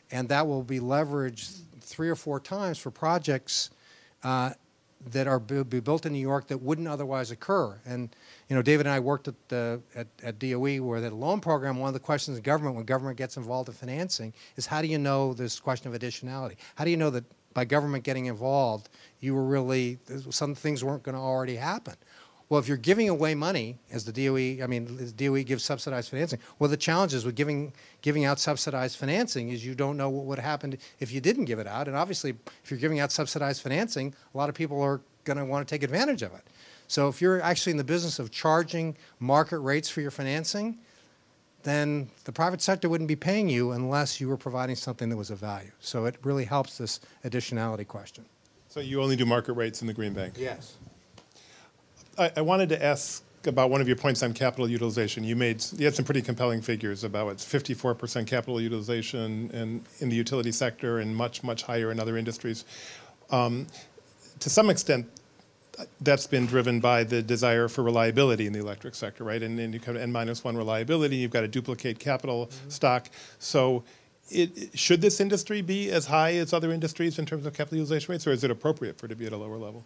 and that will be leveraged three or four times for projects uh, that are bu- be built in New York that wouldn't otherwise occur. And you know, David and I worked at the at, at D O E where the loan program. One of the questions in government when government gets involved in financing is how do you know this question of additionality? How do you know that by government getting involved, you were really some things weren't going to already happen? Well, if you're giving away money, as the D O E, I mean, the D O E gives subsidized financing. Well, the challenge is with giving giving out subsidized financing is you don't know what would happen if you didn't give it out. And obviously, if you're giving out subsidized financing, a lot of people are going to want to take advantage of it. So if you're actually in the business of charging market rates for your financing, then the private sector wouldn't be paying you unless you were providing something that was of value. So it really helps this additionality question. So you only do market rates in the Green Bank? Yes. I, I wanted to ask about one of your points on capital utilization. You made you had some pretty compelling figures about it's fifty-four percent capital utilization in, in the utility sector and much, much higher in other industries. Um, to some extent, that's been driven by the desire for reliability in the electric sector, right? And then you come to N minus one reliability, you've got to duplicate capital mm-hmm. stock. So it, should this industry be as high as other industries in terms of capital utilization rates, or is it appropriate for it to be at a lower level?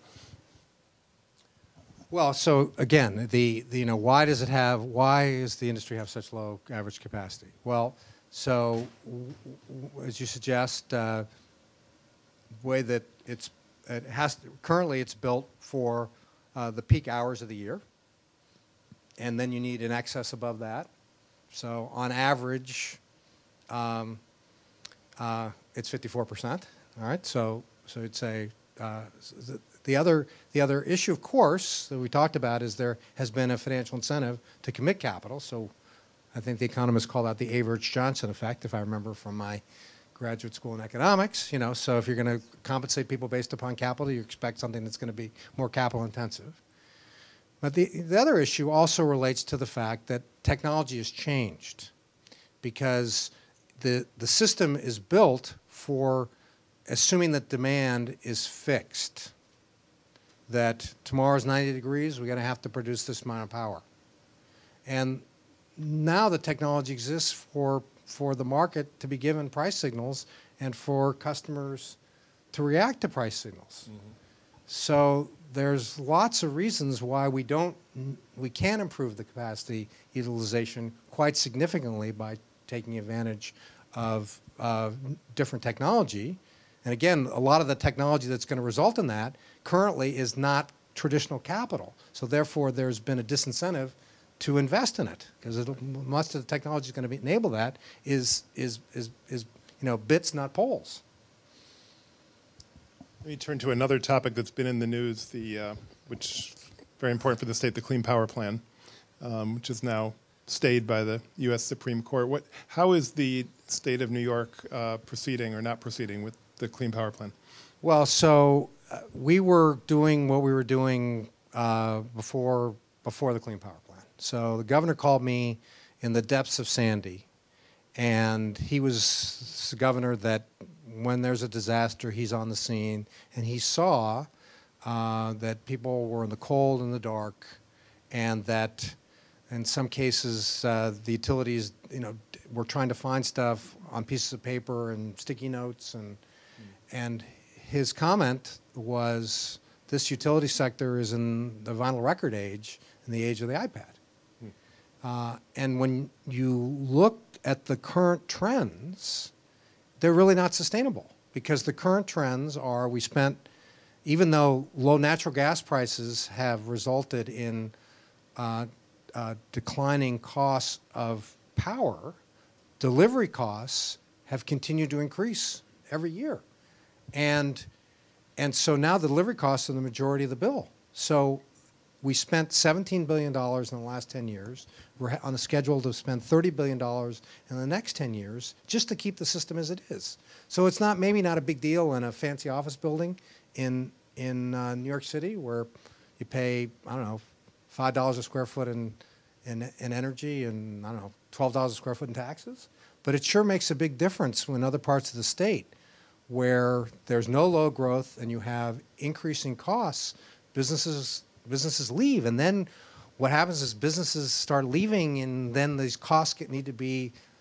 Well, so again, the, the you know why does it have why does the industry have such low average capacity? Well, so w w as you suggest, uh, way that it's it has to, currently it's built for uh, the peak hours of the year, and then you need an excess above that. So on average, um, uh, it's fifty-four percent. All right, so so you'd say. Uh, the, the other the other issue, of course, that we talked about is there has been a financial incentive to commit capital. So I think the economists call that the Average-Johnson effect, if I remember from my graduate school in economics. You know, so if you're going to compensate people based upon capital, you expect something that's going to be more capital intensive. But the, the other issue also relates to the fact that technology has changed because the, the system is built for assuming that demand is fixed, that tomorrow's ninety degrees, we're going to have to produce this amount of power. And now the technology exists for, for the market to be given price signals and for customers to react to price signals. Mm-hmm. So there's lots of reasons why we don't, we can improve the capacity utilization quite significantly by taking advantage of uh, different technology. And again, a lot of the technology that's going to result in that currently is not traditional capital. So therefore, there's been a disincentive to invest in it because most of the technology is going to be, enable that is, is, is, is you know, bits, not poles. Let me turn to another topic that's been in the news, the, uh, which is very important for the state, the Clean Power Plan, um, which is now stayed by the U S Supreme Court. What, how is the state of New York uh, proceeding or not proceeding with the Clean Power Plan? Well, so uh, we were doing what we were doing uh, before before the Clean Power Plan. So the governor called me in the depths of Sandy, and he was the governor that when there's a disaster, he's on the scene, and he saw uh, that people were in the cold and the dark, and that in some cases uh, the utilities, you know, were trying to find stuff on pieces of paper and sticky notes and. And his comment was, this utility sector is in the vinyl record age, in the age of the iPad. Hmm. Uh, and when you look at the current trends, they're really not sustainable because the current trends are we spent, even though low natural gas prices have resulted in uh, uh, declining costs of power, delivery costs have continued to increase every year. And, and so now the delivery costs are the majority of the bill. So we spent seventeen billion dollars in the last ten years. We're on the schedule to spend thirty billion dollars in the next ten years just to keep the system as it is. So it's not maybe not a big deal in a fancy office building in, in uh, New York City where you pay, I don't know, five dollars a square foot in, in, in energy and, I don't know, twelve dollars a square foot in taxes. But it sure makes a big difference in other parts of the state where there's no load growth and you have increasing costs, businesses businesses leave. And then what happens is businesses start leaving and then these costs get, need to be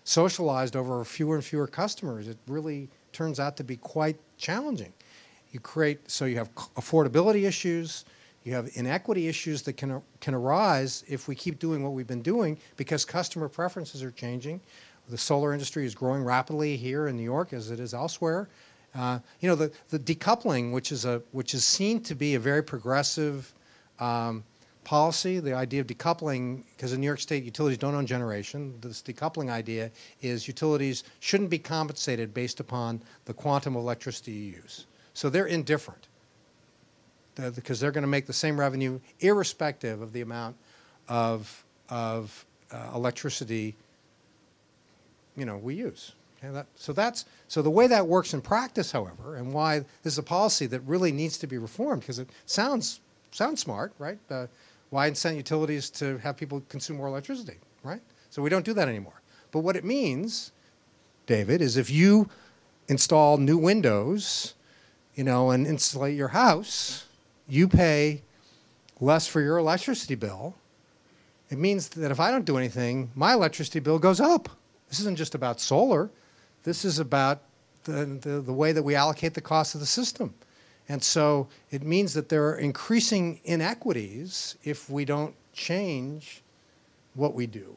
socialized over fewer and fewer customers, it really turns out to be quite challenging. You create, so you have affordability issues, you have inequity issues that can, can arise if we keep doing what we've been doing because customer preferences are changing. The solar industry is growing rapidly here in New York as it is elsewhere. Uh, you know, the, the decoupling, which is, a, which is seen to be a very progressive um, policy, the idea of decoupling, because in New York State, utilities don't own generation. This decoupling idea is utilities shouldn't be compensated based upon the quantum of electricity you use. So they're indifferent the, because they're going to make the same revenue irrespective of the amount of, of uh, electricity you know, we use. Okay, that, so, that's, so the way that works in practice, however, and why this is a policy that really needs to be reformed, because it sounds, sounds smart, right? Uh, why incent utilities to have people consume more electricity, right? So we don't do that anymore. But what it means, David, is if you install new windows, you know, and insulate your house, you pay less for your electricity bill. It means that if I don't do anything, my electricity bill goes up. This isn't just about solar. This is about the, the, the way that we allocate the cost of the system. And so it means that there are increasing inequities if we don't change what we do.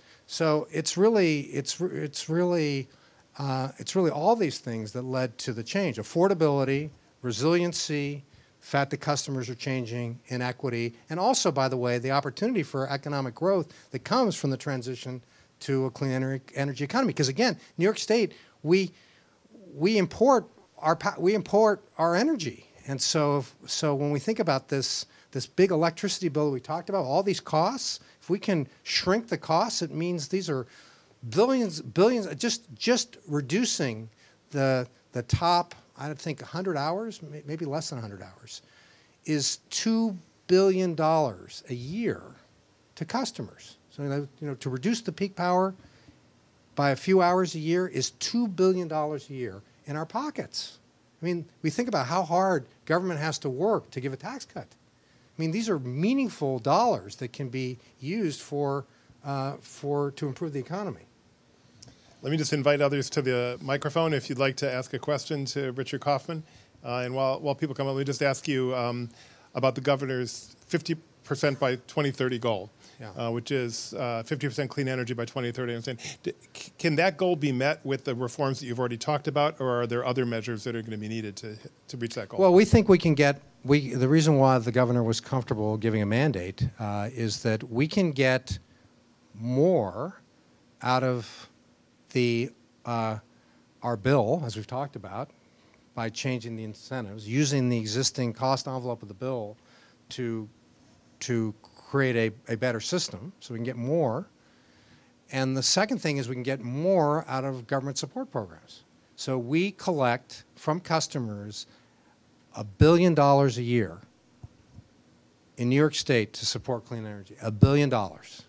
So it's really, it's, it's really, uh, it's really all these things that led to the change. Affordability, resiliency, the fact that customers are changing, inequity, and also, by the way, the opportunity for economic growth that comes from the transition to a clean ener energy economy. Because again, New York State, we, we, import our, we import our energy. And so, if, so when we think about this, this big electricity bill that we talked about, all these costs, if we can shrink the costs, it means these are billions, billions, just, just reducing the, the top, I think, one hundred hours, maybe less than one hundred hours, is two billion dollars a year to customers. So, you know, to reduce the peak power by a few hours a year is two billion dollars a year in our pockets. I mean, we think about how hard government has to work to give a tax cut. I mean, these are meaningful dollars that can be used for, uh, for, to improve the economy. Let me just invite others to the microphone if you'd like to ask a question to Richard Kauffman. Uh, and while, while people come up, let me just ask you um, about the governor's fifty percent by twenty thirty goal. Yeah. Uh, which is uh, fifty percent clean energy by twenty thirty. I'm saying, d can that goal be met with the reforms that you've already talked about, or are there other measures that are going to be needed to, to reach that goal? Well, we think we can get, we, the reason why the governor was comfortable giving a mandate uh, is that we can get more out of the, uh, our bill, as we've talked about, by changing the incentives, using the existing cost envelope of the bill to, to create a, a better system so we can get more. And the second thing is we can get more out of government support programs. So we collect from customers a billion dollars a year in New York State to support clean energy, a billion dollars.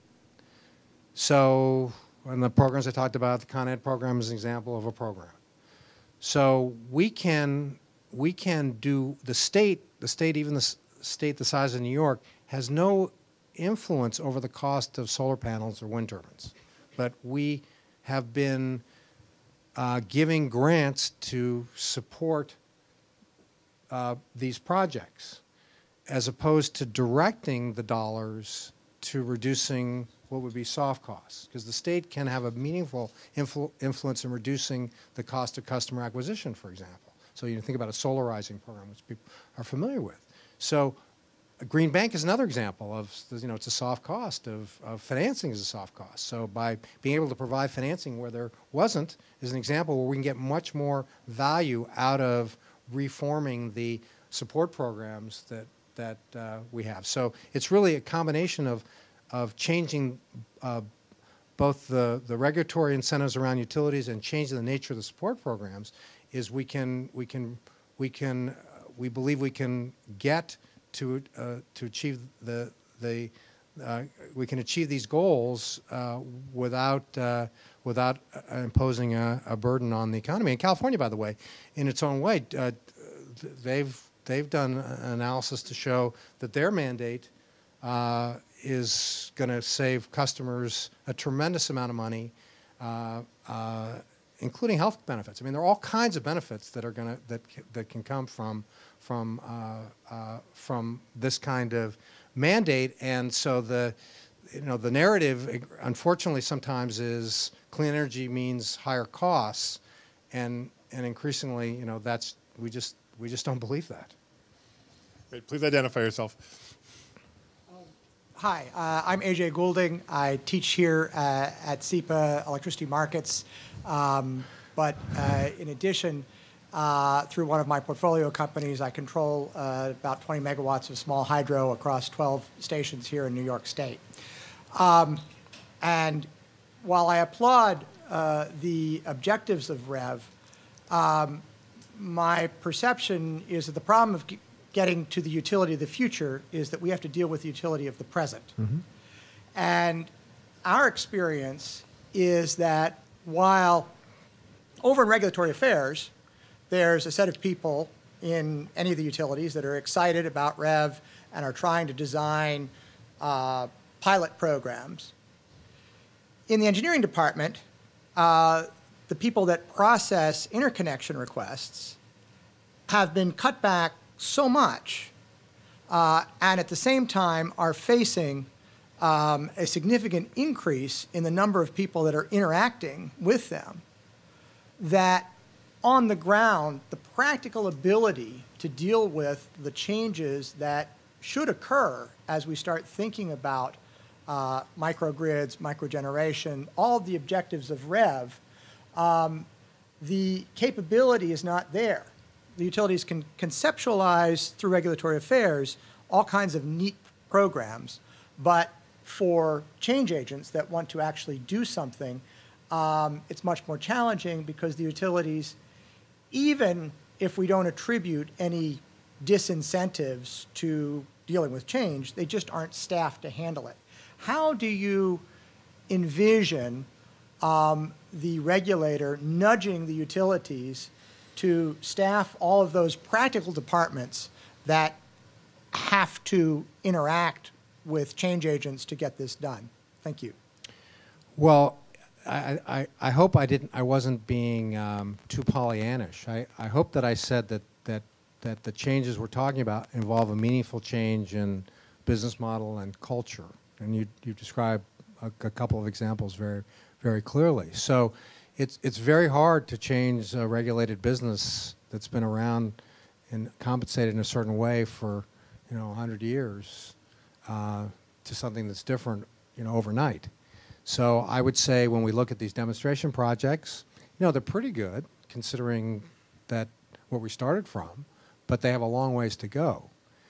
So, and the programs I talked about, the Con Ed program is an example of a program. So we can, we can do, the state, the state, even the state the size of New York, has no influence over the cost of solar panels or wind turbines. But we have been uh, giving grants to support uh, these projects, as opposed to directing the dollars to reducing what would be soft costs. Because the state can have a meaningful influ influence in reducing the cost of customer acquisition, for example. So you think about a solarizing program, which people are familiar with. So a green bank is another example of, you know, it's a soft cost of, of financing is a soft cost. So by being able to provide financing where there wasn't is an example where we can get much more value out of reforming the support programs that, that uh, we have. So it's really a combination of, of changing uh, both the, the regulatory incentives around utilities and changing the nature of the support programs is we can, we can, we can, uh, we believe we can get to uh, to achieve the the uh, we can achieve these goals uh, without uh, without uh, imposing a, a burden on the economy. And California, by the way, in its own way, uh, they've they've done an analysis to show that their mandate uh, is going to save customers a tremendous amount of money uh, uh, including health benefits. I mean, there are all kinds of benefits that are going to that c- that can come from from uh, uh, from this kind of mandate. And so the you know the narrative, unfortunately, sometimes is clean energy means higher costs, and and increasingly, you know, that's we just we just don't believe that. Great. Please identify yourself. Hi, uh, I'm A J Goulding. I teach here uh, at SEPA Electricity Markets, um, but uh, in addition, uh, through one of my portfolio companies, I control uh, about twenty megawatts of small hydro across twelve stations here in New York State. Um, and while I applaud uh, the objectives of REV, um, my perception is that the problem of getting to the utility of the future is that we have to deal with the utility of the present. Mm-hmm. And our experience is that while over in regulatory affairs, there's a set of people in any of the utilities that are excited about REV and are trying to design uh, pilot programs. In the engineering department, uh, the people that process interconnection requests have been cut back so much, uh, and at the same time are facing um, a significant increase in the number of people that are interacting with them, that on the ground, the practical ability to deal with the changes that should occur as we start thinking about uh, microgrids, microgeneration, all of the objectives of REV, um, the capability is not there. The utilities can conceptualize through regulatory affairs all kinds of neat programs, but for change agents that want to actually do something, um, it's much more challenging because the utilities, even if we don't attribute any disincentives to dealing with change, they just aren't staffed to handle it. How do you envision um, the regulator nudging the utilities to staff all of those practical departments that have to interact with change agents to get this done? Thank you. Well, I, I, I hope I didn't. I wasn't being um, too Pollyannish. I, I hope that I said that that that the changes we're talking about involve a meaningful change in business model and culture, and you you described a, a couple of examples very very clearly. So. It's, it's very hard to change a regulated business that's been around and compensated in a certain way for, you know, one hundred years uh, to something that's different, you know, overnight. So I would say when we look at these demonstration projects, you know, they're pretty good considering that where we started from, but they have a long ways to go.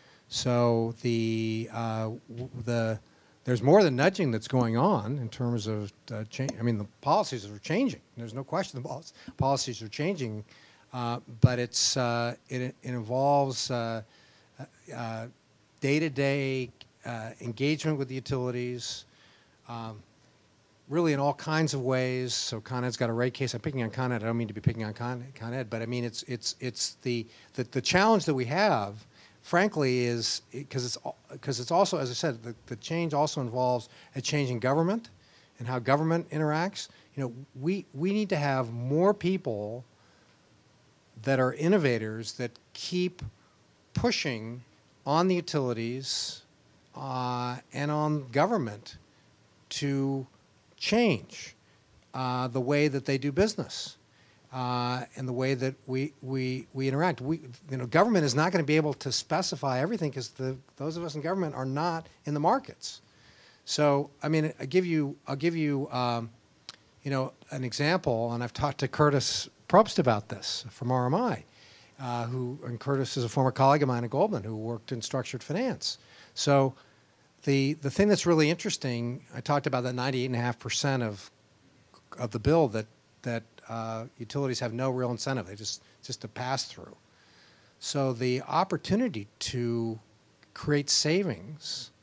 So the uh, w- the there's more than nudging that's going on in terms of uh, change. I mean, the policies are changing. There's no question the pol- policies are changing, uh, but it's uh, it, it involves uh, uh, day-to-day uh, engagement with the utilities, um, really in all kinds of ways. So Con Ed's got a rate case. I'm picking on Con Ed. I don't mean to be picking on Con, Con Ed, but I mean it's it's it's the the, the challenge that we have. Frankly, is because it's because it's also, as I said, the, the change also involves a change in government and how government interacts. You know, we we need to have more people that are innovators that keep pushing on the utilities uh, and on government to change uh, the way that they do business. Uh, and the way that we, we, we interact. We, you know, government is not going to be able to specify everything because the, those of us in government are not in the markets. So, I mean, I give you, I'll give you, um, you know, an example, and I've talked to Curtis Probst about this from R M I, uh, who, and Curtis is a former colleague of mine at Goldman who worked in structured finance. So, the the thing that's really interesting, I talked about that ninety-eight point five percent of of the bill that that uh, utilities have no real incentive. They just just a pass through. So the opportunity to create savings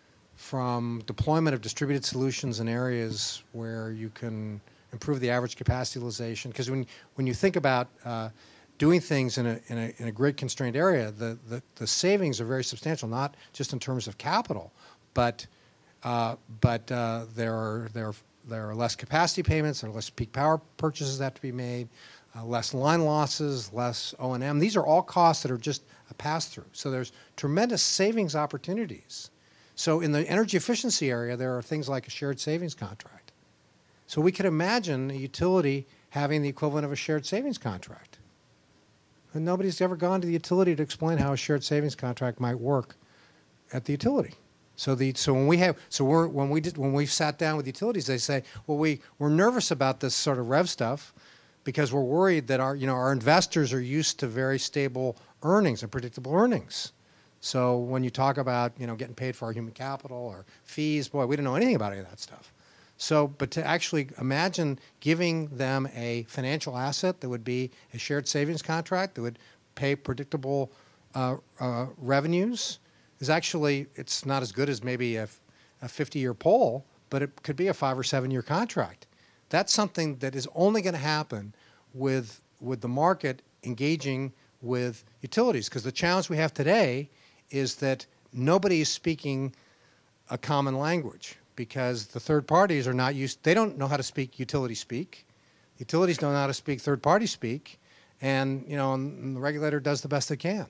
from deployment of distributed solutions in areas where you can improve the average capacity utilization, because when when you think about uh, doing things in a in a, in a grid constrained area, the, the the savings are very substantial, not just in terms of capital, but uh, but uh, there are there are there are less capacity payments, there are less peak power purchases that have to be made, uh, less line losses, less O and M. These are all costs that are just a pass-through. So there's tremendous savings opportunities. So in the energy efficiency area, there are things like a shared savings contract. So we could imagine a utility having the equivalent of a shared savings contract. And nobody's ever gone to the utility to explain how a shared savings contract might work at the utility. So the so when we have so we're, when we did when we've sat down with utilities, they say, well, we we're nervous about this sort of rev stuff because we're worried that our you know our investors are used to very stable earnings and predictable earnings. So when you talk about you know getting paid for our human capital or fees, boy, we don't know anything about any of that stuff. So, but to actually imagine giving them a financial asset that would be a shared savings contract that would pay predictable uh, uh, revenues is actually, it's not as good as maybe a, a fifty-year poll, but it could be a five or seven-year contract. That's something that is only going to happen with, with the market engaging with utilities, because the challenge we have today is that nobody is speaking a common language, because the third parties are not used, they don't know how to speak utility speak. Utilities don't know how to speak third party speak, and you know, and the regulator does the best it can.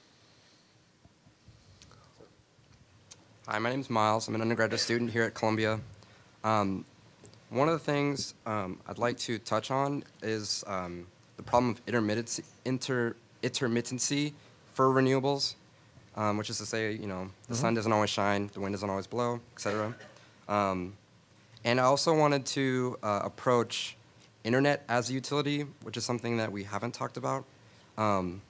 Hi, my name's Miles. I'm an undergraduate student here at Columbia. Um, one of the things um, I'd like to touch on is um, the problem of intermittency, inter, intermittency for renewables, um, which is to say, you know, the mm-hmm. sun doesn't always shine, the wind doesn't always blow, et cetera. Um, and I also wanted to uh, approach internet as a utility, which is something that we haven't talked about. Um,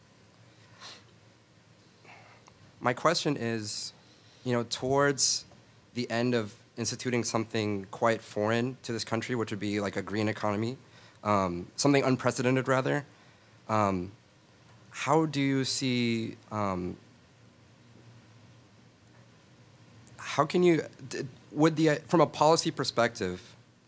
my question is, you know, towards the end of instituting something quite foreign to this country, which would be like a green economy, um, something unprecedented rather, um, how do you see, um, how can you, would the, from a policy perspective,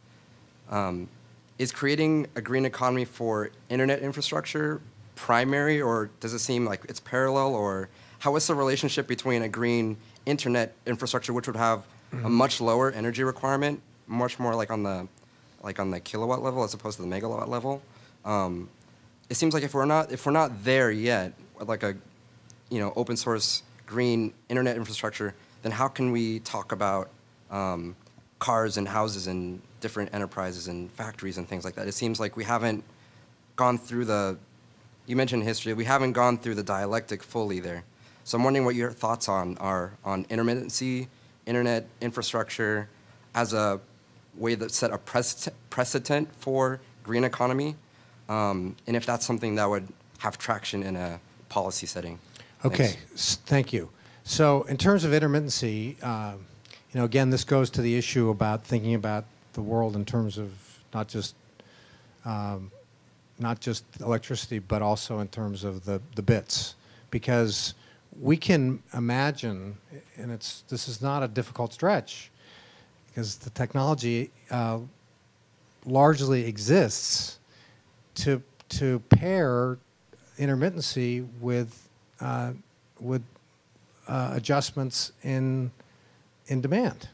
um, is creating a green economy for internet infrastructure primary, or does it seem like it's parallel, or how is the relationship between a green internet infrastructure, which would have mm-hmm. a much lower energy requirement, much more like on the, like on the kilowatt level as opposed to the megawatt level? Um, it seems like if we're not, if we're not there yet, like a, you know, open source green internet infrastructure, then how can we talk about um, cars and houses and different enterprises and factories and things like that? It seems like we haven't gone through the, you mentioned history, we haven't gone through the dialectic fully there. So I'm wondering what your thoughts on are on intermittency, internet infrastructure as a way that set a precedent for green economy, um, and if that's something that would have traction in a policy setting. Okay, S- thank you. So in terms of intermittency, um, you know, again, this goes to the issue about thinking about the world in terms of not just um, not just electricity, but also in terms of the, the bits, because we can imagine, and it's this is not a difficult stretch, because the technology uh, largely exists to to pair intermittency with uh, with uh, adjustments in in demand.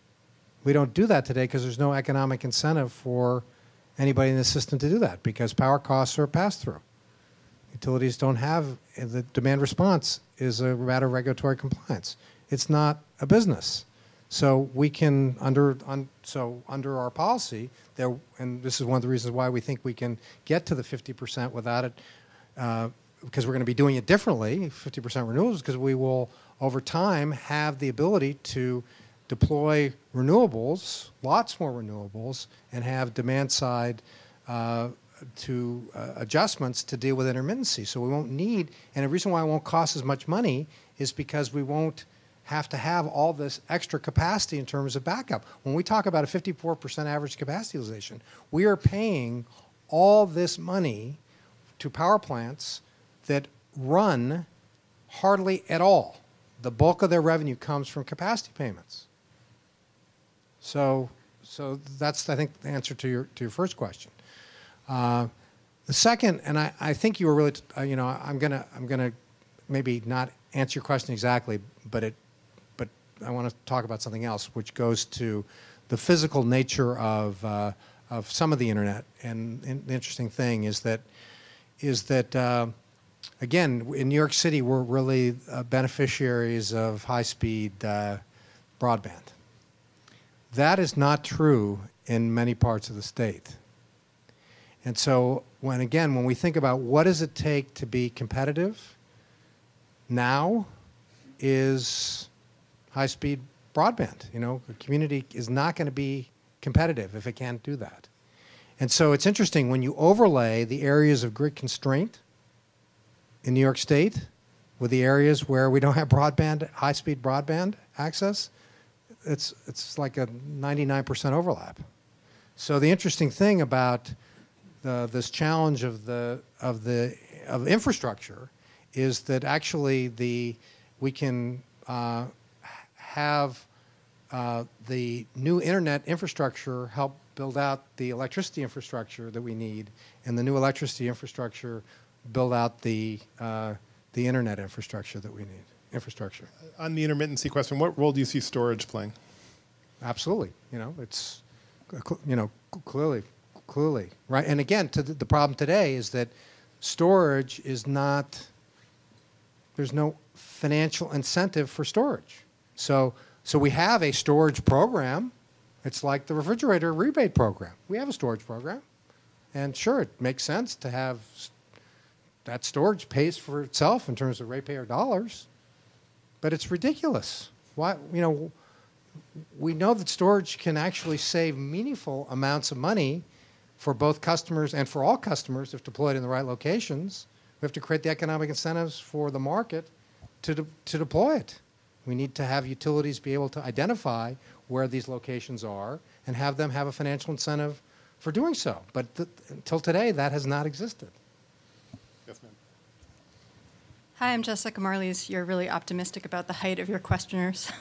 We don't do that today because there's no economic incentive for anybody in the system to do that, because power costs are a pass-through. Utilities don't have, the demand response is a matter of regulatory compliance. It's not a business. So we can, under un, so under our policy, there, and this is one of the reasons why we think we can get to the fifty percent without it, uh, because we're going to be doing it differently, fifty percent renewables, because we will, over time, have the ability to deploy renewables, lots more renewables, and have demand-side uh, to uh, adjustments to deal with intermittency. So we won't need, and the reason why it won't cost as much money is because we won't have to have all this extra capacity in terms of backup. When we talk about a fifty-four percent average capacity utilization, we are paying all this money to power plants that run hardly at all. The bulk of their revenue comes from capacity payments. So, so that's, I think, the answer to your to your first question. Uh, the second, and I, I think you were really, uh, you know, I'm gonna I'm gonna maybe not answer your question exactly, but it, but I want to talk about something else, which goes to the physical nature of uh, of some of the internet. And, and the interesting thing is that is that uh, again, in New York City, we're really uh, beneficiaries of high-speed uh, broadband. That is not true in many parts of the state. And so, when again, when we think about what does it take to be competitive, now is high-speed broadband. You know, the community is not going to be competitive if it can't do that. And so it's interesting when you overlay the areas of grid constraint in New York State with the areas where we don't have broadband, high-speed broadband access, it's it's like a ninety-nine percent overlap. So the interesting thing about the, this challenge of the of the of infrastructure is that actually the we can uh, have uh, the new internet infrastructure help build out the electricity infrastructure that we need, and the new electricity infrastructure build out the uh, the internet infrastructure that we need. Infrastructure. On the intermittency question, what role do you see storage playing? Absolutely. You know, it's you know clearly, clearly right. And again, to the, the problem today is that storage is not. There's no financial incentive for storage. So, so we have a storage program. It's like the refrigerator rebate program. We have a storage program, and sure, it makes sense to have that storage pays for itself in terms of ratepayer dollars. But it's ridiculous. Why, you know, we know that storage can actually save meaningful amounts of money for both customers and for all customers if deployed in the right locations. We have to create the economic incentives for the market to, de to deploy it. We need to have utilities be able to identify where these locations are and have them have a financial incentive for doing so. But th until today, that has not existed. Yes, ma'am. Hi, I'm Jessica Marlies. You're really optimistic about the height of your questioners.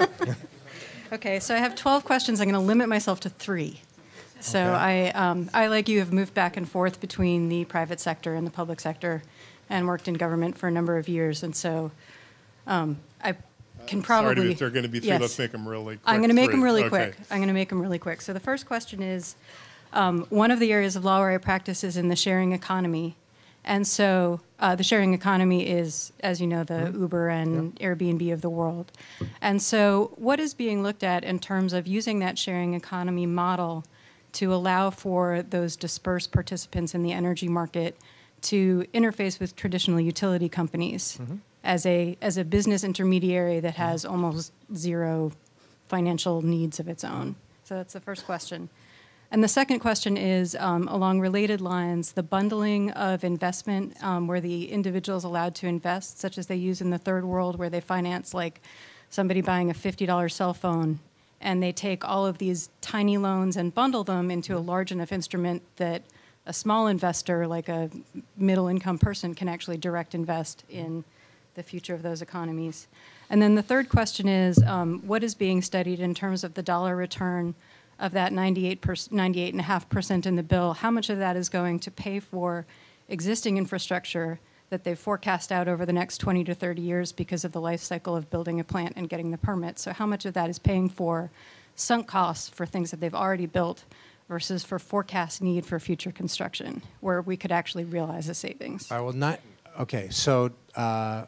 Okay, so I have twelve questions. I'm going to limit myself to three. So Okay. I, um, I, like you, have moved back and forth between the private sector and the public sector and worked in government for a number of years. And so um, I can probably... Sorry, if they're going to be three, yes. let's make them really quick. I'm going to make them Three. really Okay. quick. I'm going to make them really quick. So the first question is, um, one of the areas of law where I practice is in the sharing economy. And so uh, the sharing economy is, as you know, the mm-hmm. Uber and yeah. Airbnb of the world. And so what is being looked at in terms of using that sharing economy model to allow for those dispersed participants in the energy market to interface with traditional utility companies mm-hmm. as a as a business intermediary that has mm-hmm. almost zero financial needs of its own? So that's the first question. And the second question is, um, along related lines, the bundling of investment um, where the individual is allowed to invest, such as they use in the third world, where they finance like somebody buying a fifty dollar cell phone, and they take all of these tiny loans and bundle them into a large enough instrument that a small investor, like a middle-income person, can actually direct invest in the future of those economies. And then the third question is, um, what is being studied in terms of the dollar return of that ninety-eight point five percent in the bill? How much of that is going to pay for existing infrastructure that they've forecast out over the next twenty to thirty years because of the life cycle of building a plant and getting the permit? So how much of that is paying for sunk costs for things that they've already built versus for forecast need for future construction, where we could actually realize a savings? I will not. Okay, so uh,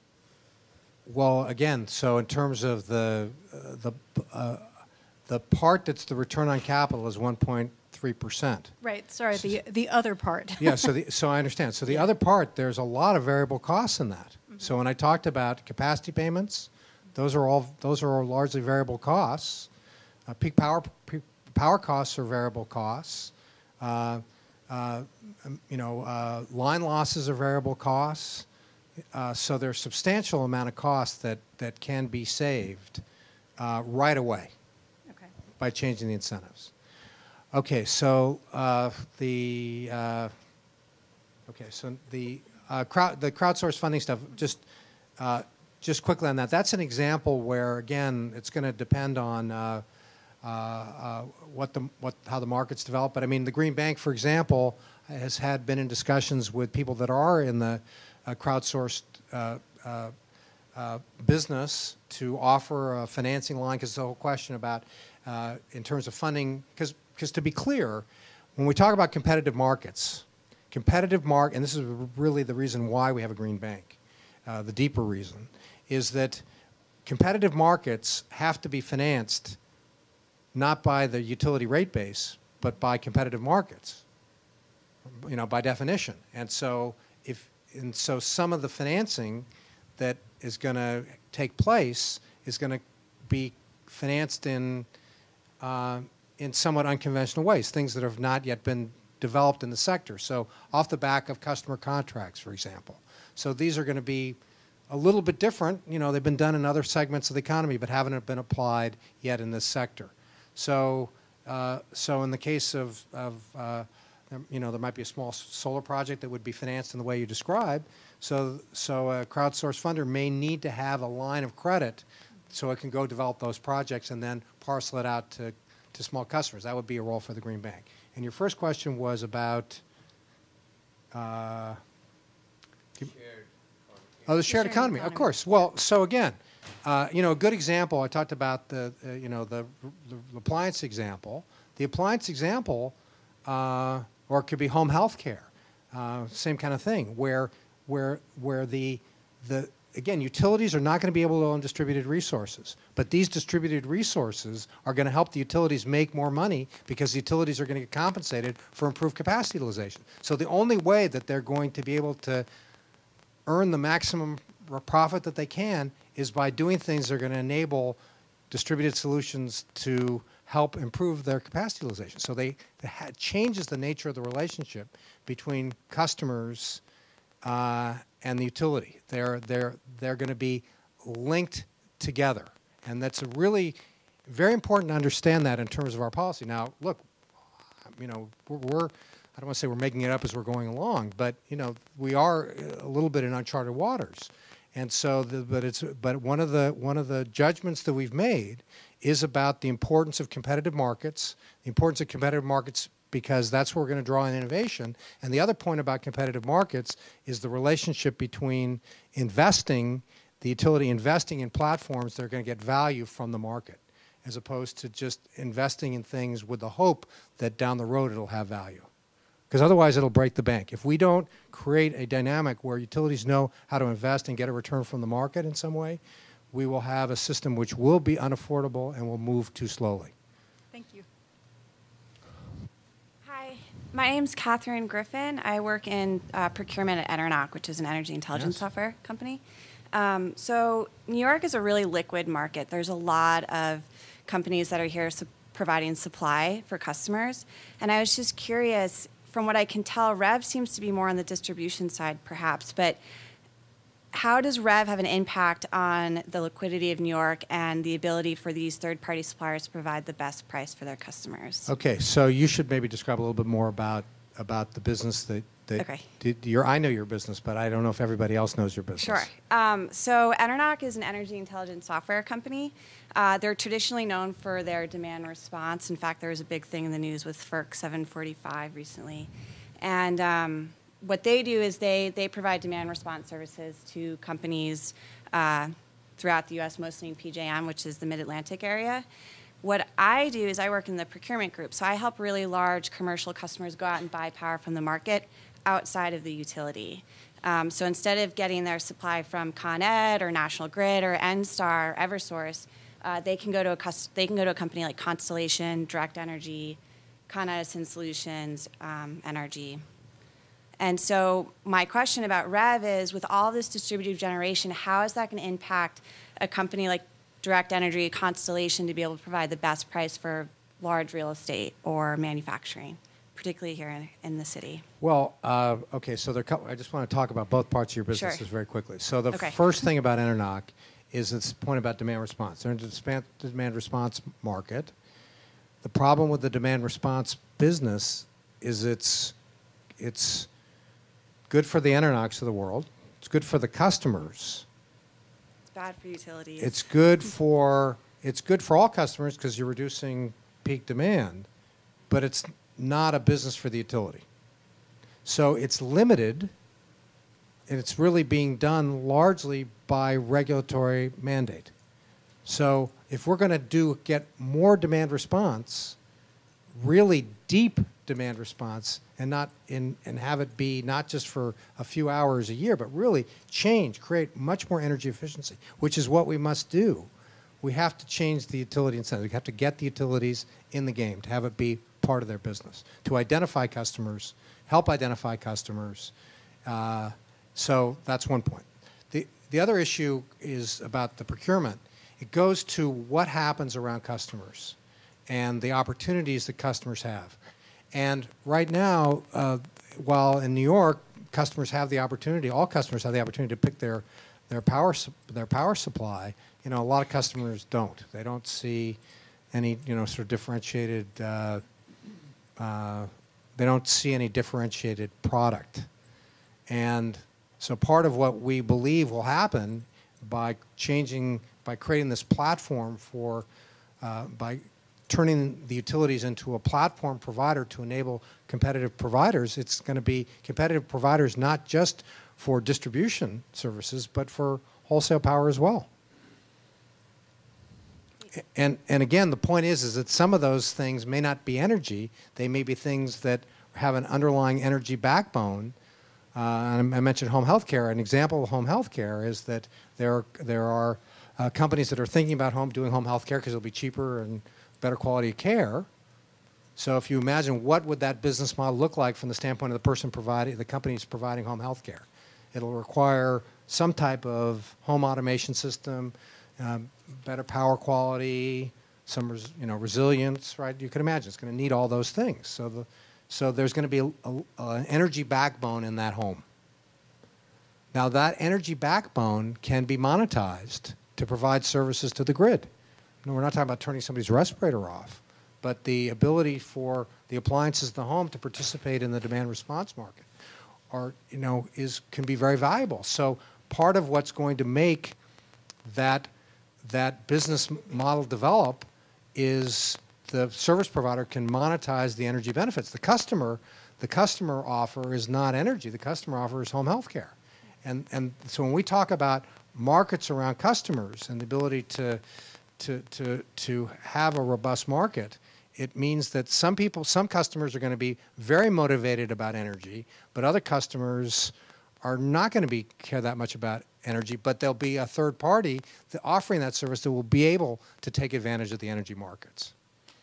well, again, so in terms of the uh, the uh, the part that's the return on capital is one point three percent. Right. Sorry, the the other part. Yeah. So the, so I understand. So the other part, there's a lot of variable costs in that. Mm-hmm. So when I talked about capacity payments, those are all those are all largely variable costs. Uh, peak power peak power costs are variable costs. Uh, uh, you know, uh, line losses are variable costs. Uh, so there's a substantial amount of costs that that can be saved uh, right away Okay. by changing the incentives. Okay, so uh, the uh, okay, so the uh, crowd the crowdsourced funding stuff. Just uh, just quickly on that. That's an example where again it's going to depend on uh, uh, uh, what the what how the markets develop. But I mean, the Green Bank, for example, has had been in discussions with people that are in the uh, crowdsourced uh, uh, uh, business to offer a financing line, because the whole question about uh, in terms of funding, because because to be clear, when we talk about competitive markets, competitive mark, and this is really the reason why we have a green bank, uh, the deeper reason, is that competitive markets have to be financed not by the utility rate base, but by competitive markets, you know, by definition. And so if, and so some of the financing that is going to take place is going to be financed in, uh, in somewhat unconventional ways, things that have not yet been developed in the sector. So off the back of customer contracts, for example. So these are going to be a little bit different. You know, they've been done in other segments of the economy, but haven't been applied yet in this sector. So, uh, so in the case of, of uh, you know, there might be a small solar project that would be financed in the way you described. So, so a crowdsourced funder may need to have a line of credit so it can go develop those projects and then parcel it out to, to small customers. That would be a role for the Green Bank. And your first question was about, uh, oh, the shared shared economy, of economy. course. Well, so again, uh, you know, a good example, I talked about the, uh, you know, the, the appliance example. The appliance example, uh, or it could be home health care, uh, same kind of thing, where, where, where the, the, again, utilities are not going to be able to own distributed resources, but these distributed resources are going to help the utilities make more money because the utilities are going to get compensated for improved capacity utilization. So the only way that they're going to be able to earn the maximum profit that they can is by doing things that are going to enable distributed solutions to help improve their capacity utilization. So they, it changes the nature of the relationship between customers uh, and the utility. They're, they're, they're going to be linked together. And that's a really very important to understand that in terms of our policy. Now, look, you know, we're, we're I don't want to say we're making it up as we're going along, but you know, we are a little bit in uncharted waters. And so, the, but it's but one of the one of the judgments that we've made is about the importance of competitive markets, the importance of competitive markets because that's where we're going to draw in innovation. And the other point about competitive markets is the relationship between investing, the utility investing in platforms that are going to get value from the market, as opposed to just investing in things with the hope that down the road it'll have value. Because otherwise it'll break the bank. If we don't create a dynamic where utilities know how to invest and get a return from the market in some way, we will have a system which will be unaffordable and will move too slowly. Thank you. Hi, my name's Catherine Griffin. I work in uh, procurement at Enernoc, which is an energy intelligence Yes. software company. Um, so New York is a really liquid market. There's a lot of companies that are here su- providing supply for customers. And I was just curious, from what I can tell, Rev seems to be more on the distribution side, perhaps. But how does Rev have an impact on the liquidity of New York and the ability for these third-party suppliers to provide the best price for their customers? Okay, so you should maybe describe a little bit more about about the business that, that Okay. d- your, I know your business, but I don't know if everybody else knows your business. Sure. Um, so Enernoc is an energy intelligence software company. Uh, they're traditionally known for their demand response. In fact, there was a big thing in the news with F E R C seven forty-five recently. And um, what they do is they, they provide demand response services to companies uh, throughout the U S, mostly in P J M, which is the Mid-Atlantic area. What I do is I work in the procurement group. So I help really large commercial customers go out and buy power from the market outside of the utility. Um, so instead of getting their supply from Con Ed or National Grid or Enstar or Eversource, uh, they can go to a cus- they can go to a company like Constellation, Direct Energy, Con Edison Solutions, um, N R G. And so my question about Rev is, with all this distributed generation, how is that going to impact a company like Direct Energy, Constellation, to be able to provide the best price for large real estate or manufacturing, particularly here in, in the city? Well, uh, okay, so there, co- I just want to talk about both parts of your businesses Sure. very quickly. So the Okay. first thing about Enernoc is this point about demand response. They're in the demand response market. The problem with the demand response business is it's it's good for the Enernocs of the world. It's good for the customers. It's bad for utilities. It's good for it's good for all customers because you're reducing peak demand, but it's not a business for the utility. So it's limited, and it's really being done largely by regulatory mandate. So if we're going to do get more demand response, really deep demand response, and not in and have it be not just for a few hours a year, but really change, create much more energy efficiency, which is what we must do. We have to change the utility incentive. We have to get the utilities in the game to have it be part of their business, to identify customers, help identify customers. Uh, so that's one point. The, the other issue is about the procurement. It goes to what happens around customers and the opportunities that customers have. And right now, uh, while in New York, customers have the opportunity, all customers have the opportunity to pick their, their, power, their power supply, you know, a lot of customers don't. They don't see any, you know, sort of differentiated, uh, uh, they don't see any differentiated product. And so part of what we believe will happen by changing, by creating this platform for, uh, by turning the utilities into a platform provider to enable competitive providers, it's going to be competitive providers not just for distribution services, but for wholesale power as well. And, and again, the point is, is that some of those things may not be energy. They may be things that have an underlying energy backbone. Uh, and I mentioned home health care. An example of home health care is that there, there are uh, companies that are thinking about home doing home health care because it'll be cheaper and better quality of care. So if you imagine what would that business model look like from the standpoint of the person providing, the company's providing home health care. It'll require some type of home automation system, um, better power quality, some res, you know, resilience, right? You can imagine it's going to need all those things. So, the, so there's going to be a, a, an energy backbone in that home. Now that energy backbone can be monetized to provide services to the grid. No, we're not talking about turning somebody's respirator off, but the ability for the appliances in the home to participate in the demand response market, or you know, is can be very valuable. So part of what's going to make that that business model develop is the service provider can monetize the energy benefits. The customer, the customer offer is not energy. The customer offer is home health care, and and so when we talk about markets around customers and the ability to To, to, to have a robust market, it means that some people, some customers are going to be very motivated about energy, but other customers are not going to be care that much about energy, but there'll be a third party that offering that service that will be able to take advantage of the energy markets.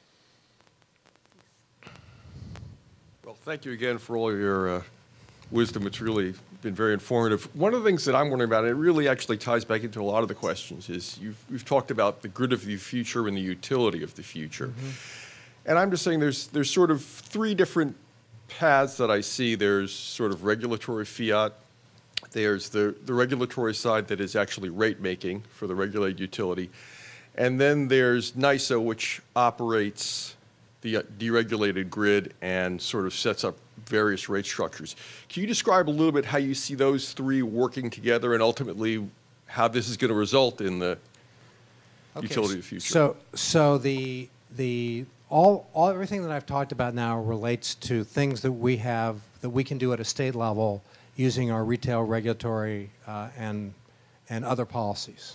Well, thank you again for all your uh, wisdom. It's really been very informative. One of the things that I'm wondering about, and it really actually ties back into a lot of the questions, is you've, we've talked about the grid of the future and the utility of the future. Mm-hmm. And I'm just saying there's, there's sort of three different paths that I see. There's sort of regulatory fiat. There's the, the regulatory side that is actually rate making for the regulated utility. And then there's NYSO, which operates the deregulated grid and sort of sets up various rate structures. Can you describe a little bit how you see those three working together and ultimately how this is going to result in the okay. utility of the future? So, so the the all all everything that I've talked about now relates to things that we have that we can do at a state level using our retail regulatory uh, and and other policies.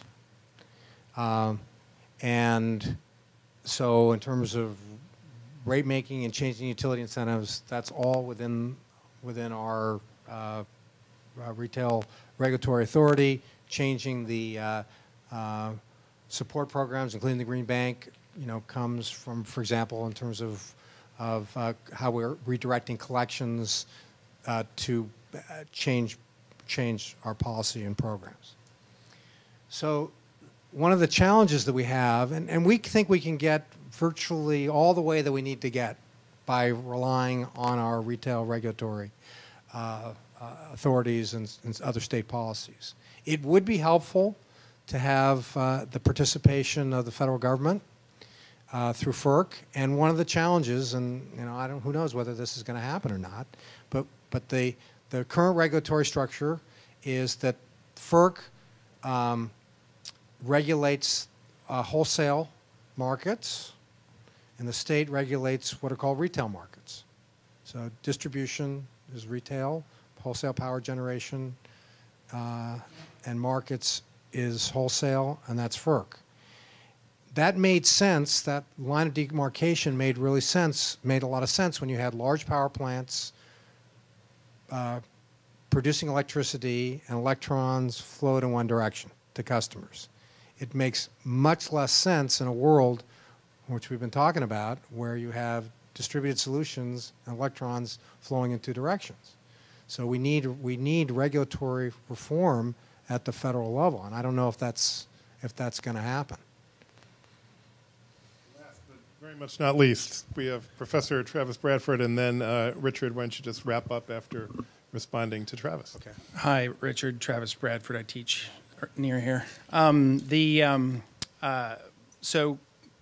Um, and so, in terms of rate making and changing utility incentives, that's all within within our uh, uh, retail regulatory authority. Changing the uh, uh, support programs, including the Green Bank, you know, comes from, for example, in terms of of uh, how we're redirecting collections uh, to uh, change change our policy and programs. So, one of the challenges that we have, and, and we think we can get virtually all the way that we need to get by relying on our retail regulatory uh, uh, authorities and, and other state policies. It would be helpful to have uh, the participation of the federal government uh, through FERC. And one of the challenges, and you know, I don't, who knows whether this is going to happen or not, but but the the current regulatory structure is that FERC um, regulates uh, wholesale markets, and the state regulates what are called retail markets. So distribution is retail, wholesale power generation, uh, and markets is wholesale, and that's FERC. that made sense. That line of demarcation made really sense, made a lot of sense when you had large power plants uh, producing electricity and electrons flowed in one direction to customers. It makes much less sense in a world, which we've been talking about, where you have distributed solutions and electrons flowing in two directions. So we need we need regulatory reform at the federal level, and I don't know if that's if that's going to happen. Last but very much not least, we have Professor Travis Bradford, and then uh, Richard. Why don't you just wrap up after responding to Travis? Okay. Hi, Richard. Travis Bradford. I teach near here. Um, the um, uh, so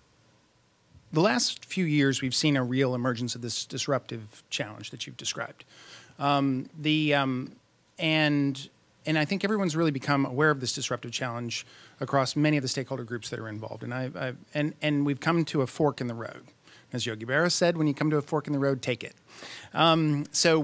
the last few years, we've seen a real emergence of this disruptive challenge that you've described. Um, the um, and and I think everyone's really become aware of this disruptive challenge across many of the stakeholder groups that are involved. And I, I and and we've come to a fork in the road, as Yogi Berra said. When you come to a fork in the road, take it. Um, so.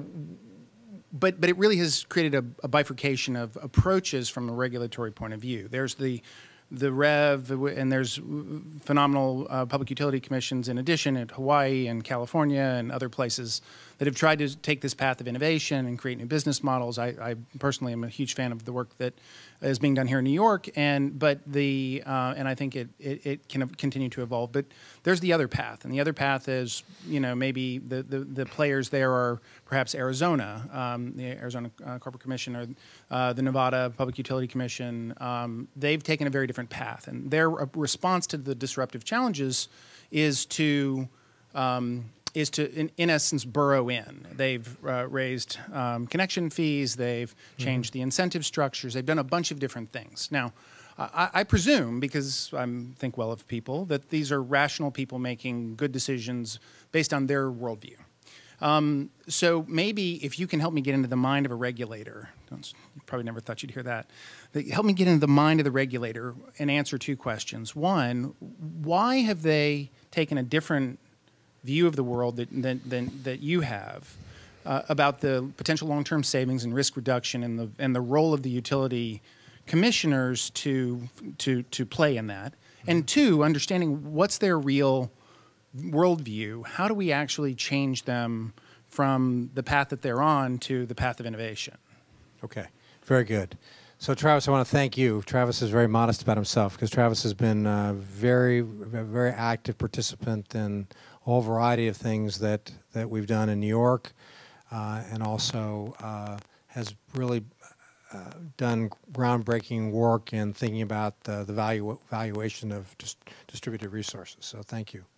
But but it really has created a, a bifurcation of approaches from a regulatory point of view. There's the the REV, and there's phenomenal uh, public utility commissions in addition at Hawaii and California and other places that have tried to take this path of innovation and create new business models. I, I personally am a huge fan of the work that is being done here in New York, and but the uh, and I think it, it it can continue to evolve. But there's the other path, and the other path is, you know, maybe the the, the players there are perhaps Arizona, um, the Arizona uh, Corporate Commission, or uh, the Nevada Public Utility Commission. Um, they've taken a very different path, and their response to the disruptive challenges is to um, is to, in, in essence, burrow in. They've uh, raised um, connection fees. They've changed mm-hmm. the incentive structures. They've done a bunch of different things. Now, I, I presume, because I think well of people, that these are rational people making good decisions based on their worldview. Um, so maybe if you can help me get into the mind of a regulator, don't, you probably never thought you'd hear that, that, help me get into the mind of the regulator and answer two questions. One, why have they taken a different view of the world that, that, that, that you have uh, about the potential long-term savings and risk reduction and the, and the role of the utility commissioners to, to, to play in that? Mm-hmm. And two, understanding what's their real worldview. How do we actually change them from the path that they're on to the path of innovation? Okay, very good. So Travis, I want to thank you. Travis is very modest about himself because Travis has been a very, very active participant in a whole variety of things that, that we've done in New York, uh, and also uh, has really uh, done groundbreaking work in thinking about uh, the value, valuation of dis distributed resources. So thank you.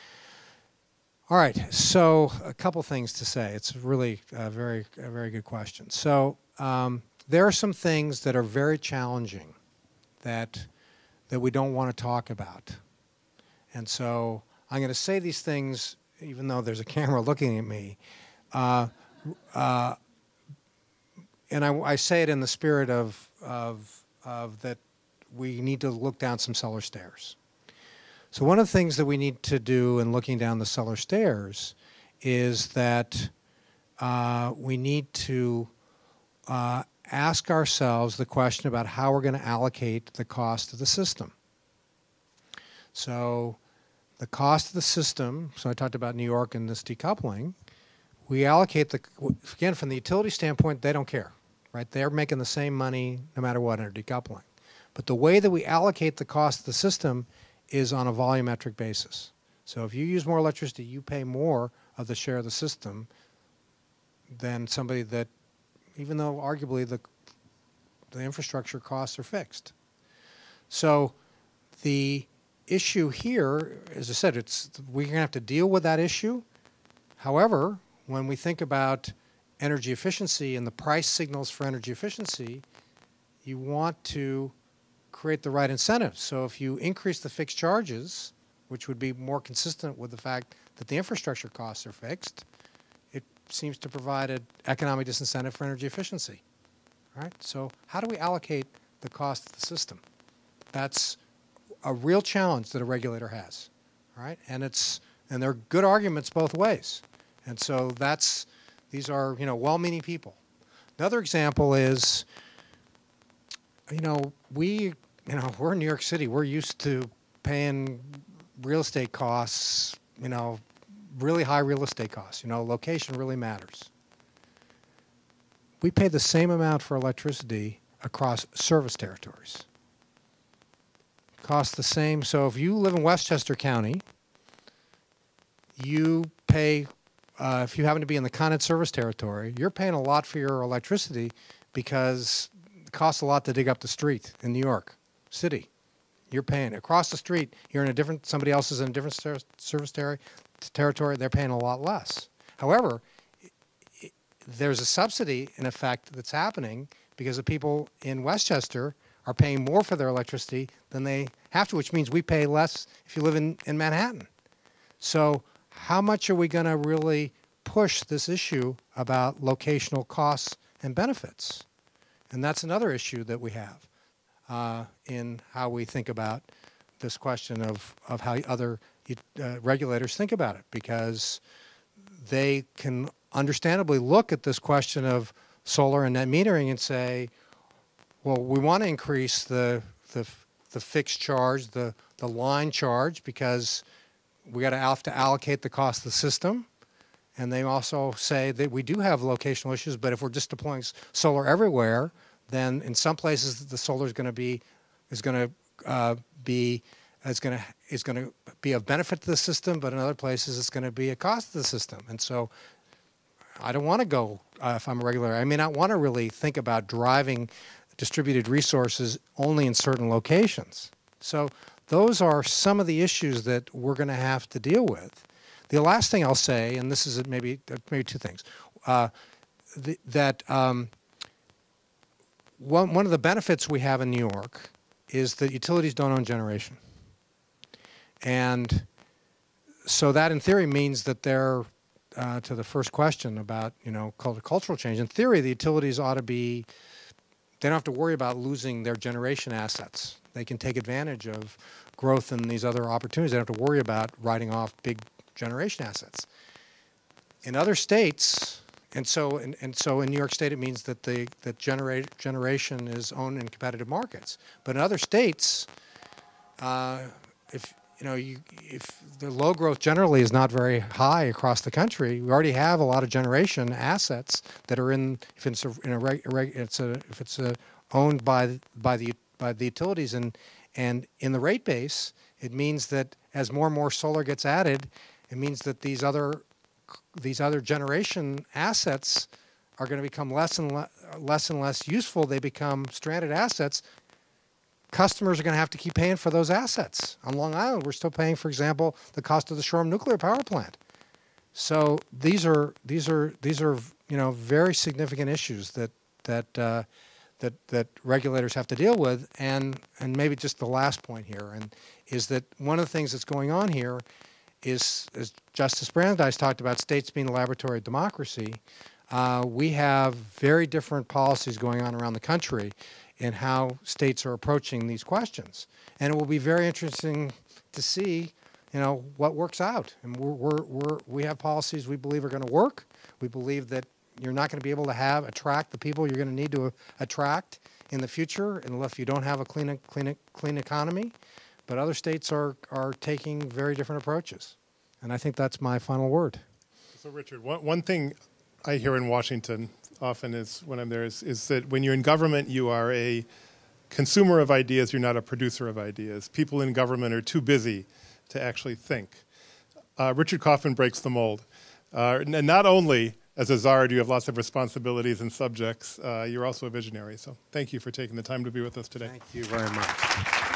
All right, so a couple things to say. It's really a very, a very good question. So um, there are some things that are very challenging that, that we don't want to talk about. And so I'm going to say these things, even though there's a camera looking at me, uh, uh, and I, I say it in the spirit of, of, of that we need to look down some cellar stairs. So one of the things that we need to do in looking down the cellar stairs is that uh, we need to uh, ask ourselves the question about how we're going to allocate the cost of the system. So the cost of the system, so I talked about New York and this decoupling, we allocate the, again, from the utility standpoint, they don't care, right? They're making the same money no matter what under decoupling. But the way that we allocate the cost of the system is on a volumetric basis. So if you use more electricity, you pay more of the share of the system than somebody that, even though arguably the, the infrastructure costs are fixed. So the issue here, as I said, it's, we're going to have to deal with that issue. However, when we think about energy efficiency and the price signals for energy efficiency, you want to create the right incentives. So if you increase the fixed charges, which would be more consistent with the fact that the infrastructure costs are fixed, it seems to provide an economic disincentive for energy efficiency. All right? So how do we allocate the cost of the system? That's a real challenge that a regulator has. All right? And it's and there are good arguments both ways. And so that's these are, you know, well-meaning people. Another example is, you know, we, you know, we're in New York City. We're used to paying real estate costs, you know, really high real estate costs. You know, location really matters. We pay the same amount for electricity across service territories. Costs the same. So if you live in Westchester County, you pay, uh, if you happen to be in the Con Ed service territory, you're paying a lot for your electricity because it costs a lot to dig up the street in New York City. You're paying across the street. You're in a different, somebody else is in a different ser service ter territory. They're paying a lot less. However, it, it, there's a subsidy in effect that's happening because the people in Westchester are paying more for their electricity than they have to, which means we pay less if you live in, in Manhattan. So how much are we going to really push this issue about locational costs and benefits? And that's another issue that we have uh, in how we think about this question of, of how other uh, regulators think about it, because they can understandably look at this question of solar and net metering and say, well, we want to increase the, the, the fixed charge, the, the line charge, because we got to have to allocate the cost of the system. And they also say that we do have locational issues, but if we're just deploying s solar everywhere, then in some places the solar is going to be is going to uh, be is going to is going to be of benefit to the system, but in other places it's going to be a cost to the system. And so I don't want to go uh, if I'm a regulator. I may not want to really think about driving distributed resources only in certain locations. So those are some of the issues that we're going to have to deal with. The last thing I'll say, and this is maybe maybe two things, uh, the, that um, one, one of the benefits we have in New York is that utilities don't own generation. And so that in theory means that they're, uh, to the first question about, you know, cultural change, in theory the utilities ought to be, they don't have to worry about losing their generation assets. They can take advantage of growth in these other opportunities. They don't have to worry about writing off big generation assets. In other states, and so and, and so in New York State, it means that the that generate, generation is owned in competitive markets. But in other states, uh, if you know, you, if the load growth generally is not very high across the country, we already have a lot of generation assets that are in. If it's a, in a, reg, a reg, it's a if it's a, owned by by the by the utilities and and in the rate base, it means that as more and more solar gets added, it means that these other these other generation assets are going to become less and le less and less useful. They become stranded assets. Customers are going to have to keep paying for those assets. On Long Island, we're still paying, for example, the cost of the Shoreham nuclear power plant. So these are these are these are you know very significant issues that that uh, that that regulators have to deal with. And and maybe just the last point here, and is that one of the things that's going on here is, as Justice Brandeis talked about, states being the laboratory of democracy. Uh, we have very different policies going on around the country in how states are approaching these questions. And it will be very interesting to see, you know, what works out. And we're, we're, we're, we have policies we believe are going to work. We believe that you're not going to be able to have, attract the people you're going to need to attract in the future unless you don't have a clean, clean, clean economy. But other states are, are taking very different approaches. And I think that's my final word. So Richard, one, one thing I hear in Washington often is when I'm there is, is that when you're in government, you are a consumer of ideas, you're not a producer of ideas. People in government are too busy to actually think. Uh, Richard Kauffman breaks the mold. Uh, and not only as a czar do you have lots of responsibilities and subjects, uh, you're also a visionary. So thank you for taking the time to be with us today. Thank you very much.